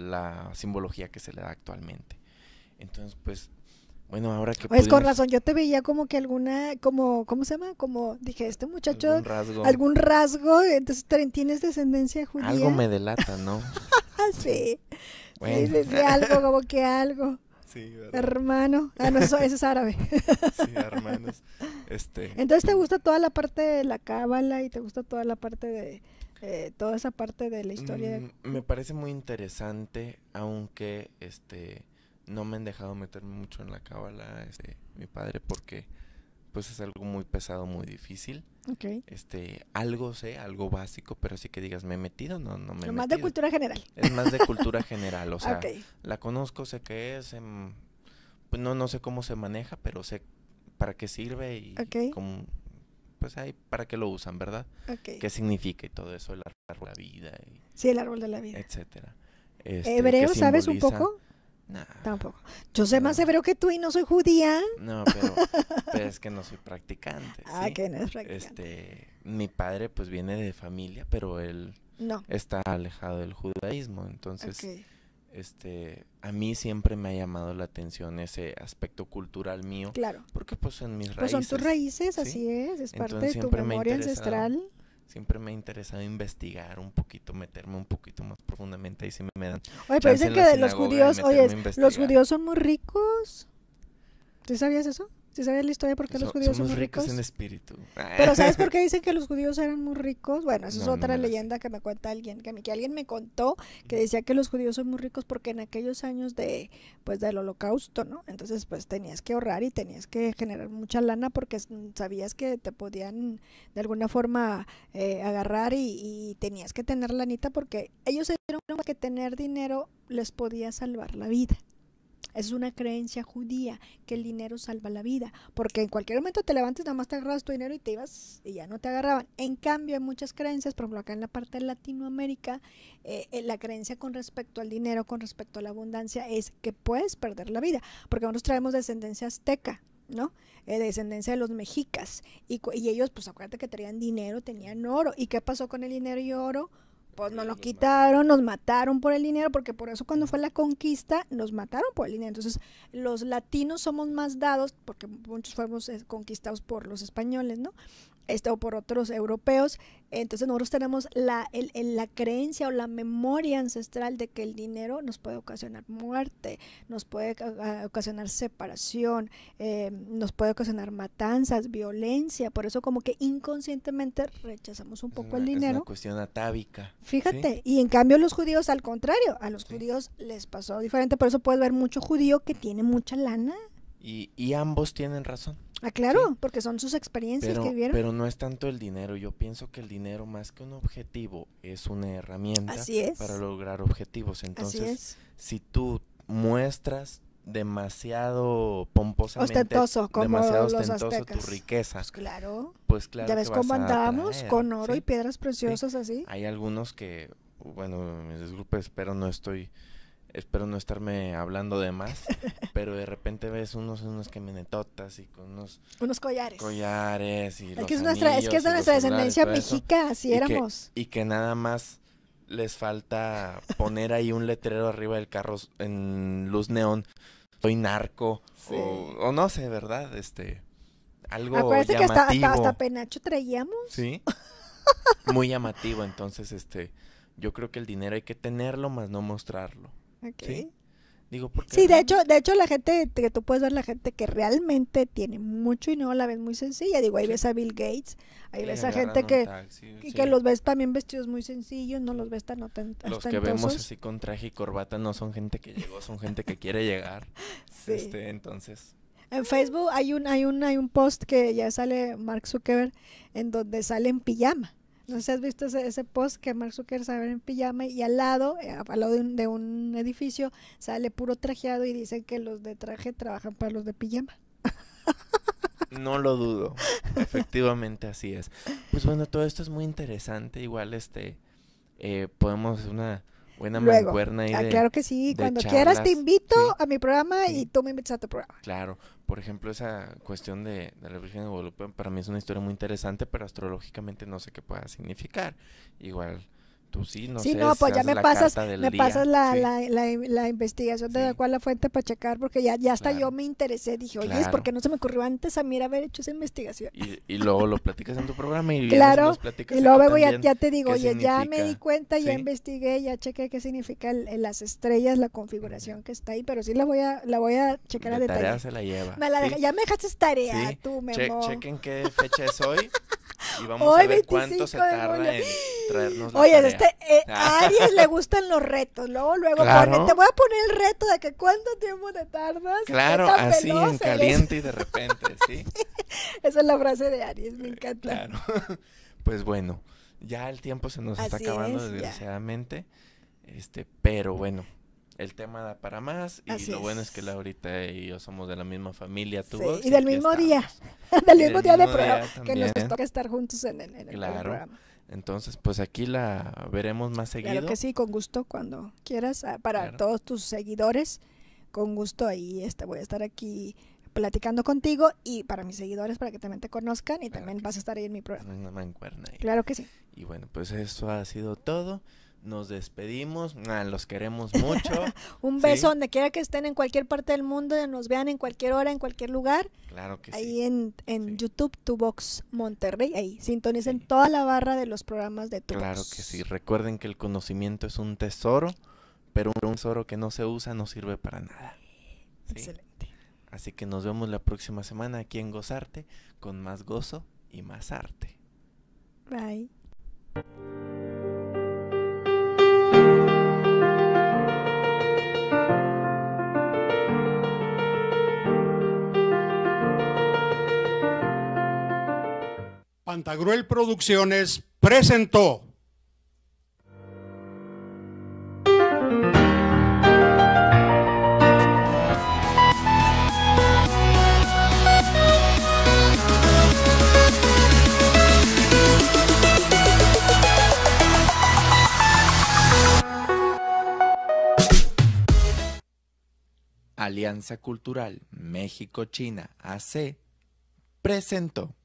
Speaker 2: la simbología que se le da actualmente. Entonces, pues, bueno, ahora que
Speaker 9: Pues con
Speaker 2: pudimos-
Speaker 9: razón, yo te veía como que alguna, ¿cómo se llama? Como dije, este muchacho,
Speaker 2: algún rasgo,
Speaker 9: entonces tienes descendencia judía.
Speaker 2: algo me delata, ¿no?
Speaker 9: Ah, sí.
Speaker 2: Bueno.
Speaker 9: Sí, algo, como que algo.
Speaker 2: Sí, ¿verdad?
Speaker 9: Hermano. Ah, no, eso es árabe.
Speaker 2: Sí, hermanos.
Speaker 9: Entonces te gusta toda la parte de la cábala y te gusta toda la parte de, toda esa parte de la historia.
Speaker 2: Me parece muy interesante, aunque no me han dejado meterme mucho en la cábala, mi padre, porque pues es algo muy pesado, muy difícil.
Speaker 9: Okay.
Speaker 2: Algo sé, algo básico, pero sí que digas, ¿me he metido? No me he metido.
Speaker 9: Más de cultura general.
Speaker 2: Es más de cultura general, o sea,
Speaker 9: Okay.
Speaker 2: la conozco, sé qué es, pues no sé cómo se maneja, pero sé para qué sirve y
Speaker 9: Okay.
Speaker 2: cómo, pues ahí para qué lo usan, ¿verdad?
Speaker 9: Okay.
Speaker 2: Qué significa y todo eso, el árbol de la vida,
Speaker 9: Sí, el árbol de la vida.
Speaker 2: etcétera.
Speaker 9: ¿Hebreo
Speaker 2: que
Speaker 9: sabes un
Speaker 2: simboliza-
Speaker 9: poco?
Speaker 2: Nah,
Speaker 9: Tampoco. Yo sé más
Speaker 2: No.
Speaker 9: hebreo que tú y no soy judía.
Speaker 2: no, pero es que no soy practicante.
Speaker 9: Ah,
Speaker 2: ¿sí?
Speaker 9: que no es practicante.
Speaker 2: Mi padre pues viene de familia, pero él
Speaker 9: No.
Speaker 2: está alejado del judaísmo, entonces
Speaker 9: Okay.
Speaker 2: a mí siempre me ha llamado la atención ese aspecto cultural mío,
Speaker 9: Claro.
Speaker 2: porque pues en mis
Speaker 9: Pues
Speaker 2: raíces
Speaker 9: son tus raíces,
Speaker 2: ¿sí?
Speaker 9: así es parte
Speaker 2: Entonces,
Speaker 9: de tu
Speaker 2: siempre me ha
Speaker 9: memoria
Speaker 2: interesado.
Speaker 9: ancestral.
Speaker 2: Siempre me ha interesado investigar un poquito, meterme un poquito más profundamente y si me dan
Speaker 9: Oye, pero
Speaker 2: chance
Speaker 9: dicen
Speaker 2: en
Speaker 9: que
Speaker 2: la
Speaker 9: de los
Speaker 2: sinagoga de
Speaker 9: judíos,
Speaker 2: meterme
Speaker 9: oye,
Speaker 2: a
Speaker 9: los
Speaker 2: investigar.
Speaker 9: judíos son muy ricos. ¿Tú sabías eso? ¿Sí sabes la historia por qué los judíos son
Speaker 2: somos
Speaker 9: muy
Speaker 2: ricos
Speaker 9: ricos?
Speaker 2: en espíritu.
Speaker 9: Pero ¿sabes por qué dicen que los judíos eran muy ricos? Bueno, esa es
Speaker 2: No, no
Speaker 9: otra
Speaker 2: me la sé.
Speaker 9: leyenda que me cuenta alguien, que alguien me contó, que decía que los judíos son muy ricos porque en aquellos años pues del holocausto, ¿no? Entonces pues tenías que ahorrar y tenías que generar mucha lana porque sabías que te podían de alguna forma agarrar y tenías que tener lanita porque ellos se dieron cuenta que tener dinero les podía salvar la vida. Es una creencia judía que el dinero salva la vida, porque en cualquier momento te levantes, nada más te agarrabas tu dinero y te ibas y ya no te agarraban. En cambio, hay muchas creencias, por ejemplo, acá en la parte de Latinoamérica, la creencia con respecto al dinero, con respecto a la abundancia, es que puedes perder la vida, porque nosotros traemos descendencia azteca, ¿no? Descendencia de los mexicas, y ellos, pues acuérdate que traían dinero, tenían oro. ¿Y qué pasó con el dinero y oro? Pues nos lo quitaron, nos mataron por el dinero, porque por eso cuando fue la conquista nos mataron por el dinero. Entonces los latinos somos más dados, porque muchos fuimos conquistados por los españoles, ¿no? O por otros europeos. Entonces nosotros tenemos la creencia o la memoria ancestral de que el dinero nos puede ocasionar muerte, nos puede ocasionar separación, nos puede ocasionar matanzas, violencia. Por eso como que inconscientemente rechazamos un poco el
Speaker 2: Es
Speaker 9: dinero.
Speaker 2: una cuestión atávica.
Speaker 9: Fíjate,
Speaker 2: ¿sí?
Speaker 9: y en cambio los judíos al contrario, a los
Speaker 2: Sí.
Speaker 9: judíos les pasó diferente, por eso puedes ver mucho judío que tiene mucha lana.
Speaker 2: Y ambos tienen razón.
Speaker 9: Ah, claro,
Speaker 2: Sí.
Speaker 9: porque son sus experiencias que vivieron.
Speaker 2: Pero no es tanto el dinero. Yo pienso que el dinero, más que un objetivo, es una herramienta
Speaker 9: Así es.
Speaker 2: para lograr objetivos.
Speaker 9: Así
Speaker 2: Entonces,
Speaker 9: es.
Speaker 2: si tú muestras demasiado pomposamente,
Speaker 9: Ostentoso, como
Speaker 2: demasiado
Speaker 9: los
Speaker 2: ostentoso tu
Speaker 9: aztecas.
Speaker 2: riqueza,
Speaker 9: Pues claro.
Speaker 2: pues claro
Speaker 9: Ya
Speaker 2: que
Speaker 9: ves
Speaker 2: vas
Speaker 9: cómo
Speaker 2: a
Speaker 9: andábamos
Speaker 2: atraer,
Speaker 9: con oro
Speaker 2: ¿sí?
Speaker 9: y piedras preciosas así.
Speaker 2: Hay algunos que, bueno, me disculpe, espero no estarme hablando de más, pero de repente ves unas camionetotas y con unos
Speaker 9: Unos collares.
Speaker 2: collares y
Speaker 9: Es
Speaker 2: los
Speaker 9: que es nuestra, es que es de
Speaker 2: anillos
Speaker 9: nuestra
Speaker 2: y los celulares,
Speaker 9: descendencia
Speaker 2: todo eso,
Speaker 9: mexica, así
Speaker 2: y que-
Speaker 9: éramos.
Speaker 2: y que nada más les falta poner ahí un letrero arriba del carro en luz neón, soy narco,
Speaker 9: Sí.
Speaker 2: o no sé, ¿verdad? Algo
Speaker 9: Acuérdate que
Speaker 2: llamativo.
Speaker 9: hasta penacho traíamos.
Speaker 2: Sí. Muy llamativo, entonces, yo creo que el dinero hay que tenerlo, más no mostrarlo.
Speaker 9: Ok.
Speaker 2: ¿Sí? Digo, porque
Speaker 9: Sí, de hecho la gente, que tú puedes ver la gente que realmente tiene mucho y no la ves muy sencilla. Digo, ahí ves a Bill Gates, ahí ves a gente que los ves también vestidos muy sencillos, no los ves tan
Speaker 2: los que vemos así con traje y corbata no son gente que llegó, son gente que quiere llegar.
Speaker 9: Sí.
Speaker 2: Entonces,
Speaker 9: En Facebook hay un post que ya sale Mark Zuckerberg en donde sale en pijama. No sé si has visto ese post que Mark Zuckerberg sale en pijama y al lado de un edificio sale puro trajeado y dicen que los de traje trabajan para los de pijama.
Speaker 2: no lo dudo. Efectivamente así es. Pues bueno, todo esto es muy interesante. Igual podemos hacer una buena
Speaker 9: Luego,
Speaker 2: mancuerna ahí
Speaker 9: claro que sí,
Speaker 2: de
Speaker 9: cuando quieras te
Speaker 2: charlas,
Speaker 9: invito
Speaker 2: sí.
Speaker 9: a mi programa
Speaker 2: Sí.
Speaker 9: y tú me invitas a tu programa.
Speaker 2: Claro, por ejemplo, esa cuestión de la Virgen de Guadalupe para mí es una historia muy interesante, pero astrológicamente no sé qué pueda significar. Igual, tú sí, no
Speaker 9: Sí,
Speaker 2: sé,
Speaker 9: no, pues ya
Speaker 2: haces
Speaker 9: me
Speaker 2: la
Speaker 9: pasas,
Speaker 2: carta del
Speaker 9: me
Speaker 2: día,
Speaker 9: pasas
Speaker 2: sí.
Speaker 9: la investigación de
Speaker 2: Sí.
Speaker 9: la cual la fuente para checar, porque ya hasta
Speaker 2: Claro.
Speaker 9: yo me interesé, dije, oye,
Speaker 2: Claro.
Speaker 9: ¿por qué no se me ocurrió antes a mí haber hecho esa investigación?
Speaker 2: Y luego lo platicas en tu programa y vienes
Speaker 9: Claro,
Speaker 2: nos platicas
Speaker 9: y luego
Speaker 2: aquí
Speaker 9: ya,
Speaker 2: también
Speaker 9: ya te digo,
Speaker 2: qué
Speaker 9: oye, ya me
Speaker 2: significa.
Speaker 9: di cuenta, ya
Speaker 2: Sí.
Speaker 9: investigué, ya chequé qué significa las estrellas, la configuración que está ahí, pero sí la voy a checar a
Speaker 2: De tarea
Speaker 9: detalle.
Speaker 2: se la lleva. ¿sí?
Speaker 9: Ya me dejaste tarea,
Speaker 2: Sí.
Speaker 9: tú, Memo.
Speaker 2: Chequen qué fecha es hoy y vamos
Speaker 9: Hoy,
Speaker 2: a ver cuánto
Speaker 9: 25
Speaker 2: se
Speaker 9: de
Speaker 2: tarda
Speaker 9: julio.
Speaker 2: en traernos la
Speaker 9: Oye,
Speaker 2: tarea.
Speaker 9: a Aries le gustan los retos. Luego
Speaker 2: Claro.
Speaker 9: pone, te voy a poner el reto de que cuánto tiempo te tardas. qué
Speaker 2: Claro,
Speaker 9: tan
Speaker 2: así
Speaker 9: veloz
Speaker 2: en
Speaker 9: eres.
Speaker 2: caliente y de repente, ¿sí?
Speaker 9: Esa es la frase de Aries, me encanta.
Speaker 2: Claro. Pues bueno, ya el tiempo se nos está
Speaker 9: Así
Speaker 2: acabando,
Speaker 9: es, ya.
Speaker 2: desgraciadamente. Pero bueno, el tema da para más y
Speaker 9: Así
Speaker 2: lo bueno
Speaker 9: es.
Speaker 2: es que Laurita y yo somos de la misma familia, tú
Speaker 9: Sí,
Speaker 2: vos,
Speaker 9: y del
Speaker 2: aquí
Speaker 9: mismo día.
Speaker 2: estamos.
Speaker 9: Del
Speaker 2: Y
Speaker 9: mismo día de
Speaker 2: mismo día
Speaker 9: programa, que nos
Speaker 2: también.
Speaker 9: toca estar juntos en el
Speaker 2: Claro.
Speaker 9: programa.
Speaker 2: Entonces, pues aquí la veremos más seguido.
Speaker 9: Claro que sí, con gusto, cuando quieras. Para
Speaker 2: Claro.
Speaker 9: todos tus seguidores, con gusto ahí voy a estar aquí platicando contigo y para mis seguidores, para que también te conozcan y
Speaker 2: Claro
Speaker 9: también
Speaker 2: que
Speaker 9: vas a
Speaker 2: sí.
Speaker 9: estar ahí en mi
Speaker 2: Es
Speaker 9: programa.
Speaker 2: una mancuerna ahí.
Speaker 9: Claro que sí.
Speaker 2: Y bueno, pues eso ha sido todo. Nos despedimos. Los queremos mucho.
Speaker 9: Un
Speaker 2: Sí.
Speaker 9: beso donde quiera que estén en cualquier parte del mundo, nos vean en cualquier hora, en cualquier lugar.
Speaker 2: Claro que
Speaker 9: Ahí
Speaker 2: sí.
Speaker 9: en
Speaker 2: Sí.
Speaker 9: YouTube, Tu Box Monterrey. Ahí sintonicen
Speaker 2: Sí.
Speaker 9: toda la barra de los programas de Tu
Speaker 2: Claro
Speaker 9: Box.
Speaker 2: que sí. Recuerden que el conocimiento es un tesoro, pero un tesoro que no se usa no sirve para nada. ¿sí?
Speaker 9: Excelente.
Speaker 2: Así que nos vemos la próxima semana aquí en Gozarte con más gozo y más arte.
Speaker 9: Bye.
Speaker 1: Pantagruel Producciones presentó.
Speaker 2: Alianza Cultural México-China AC presentó.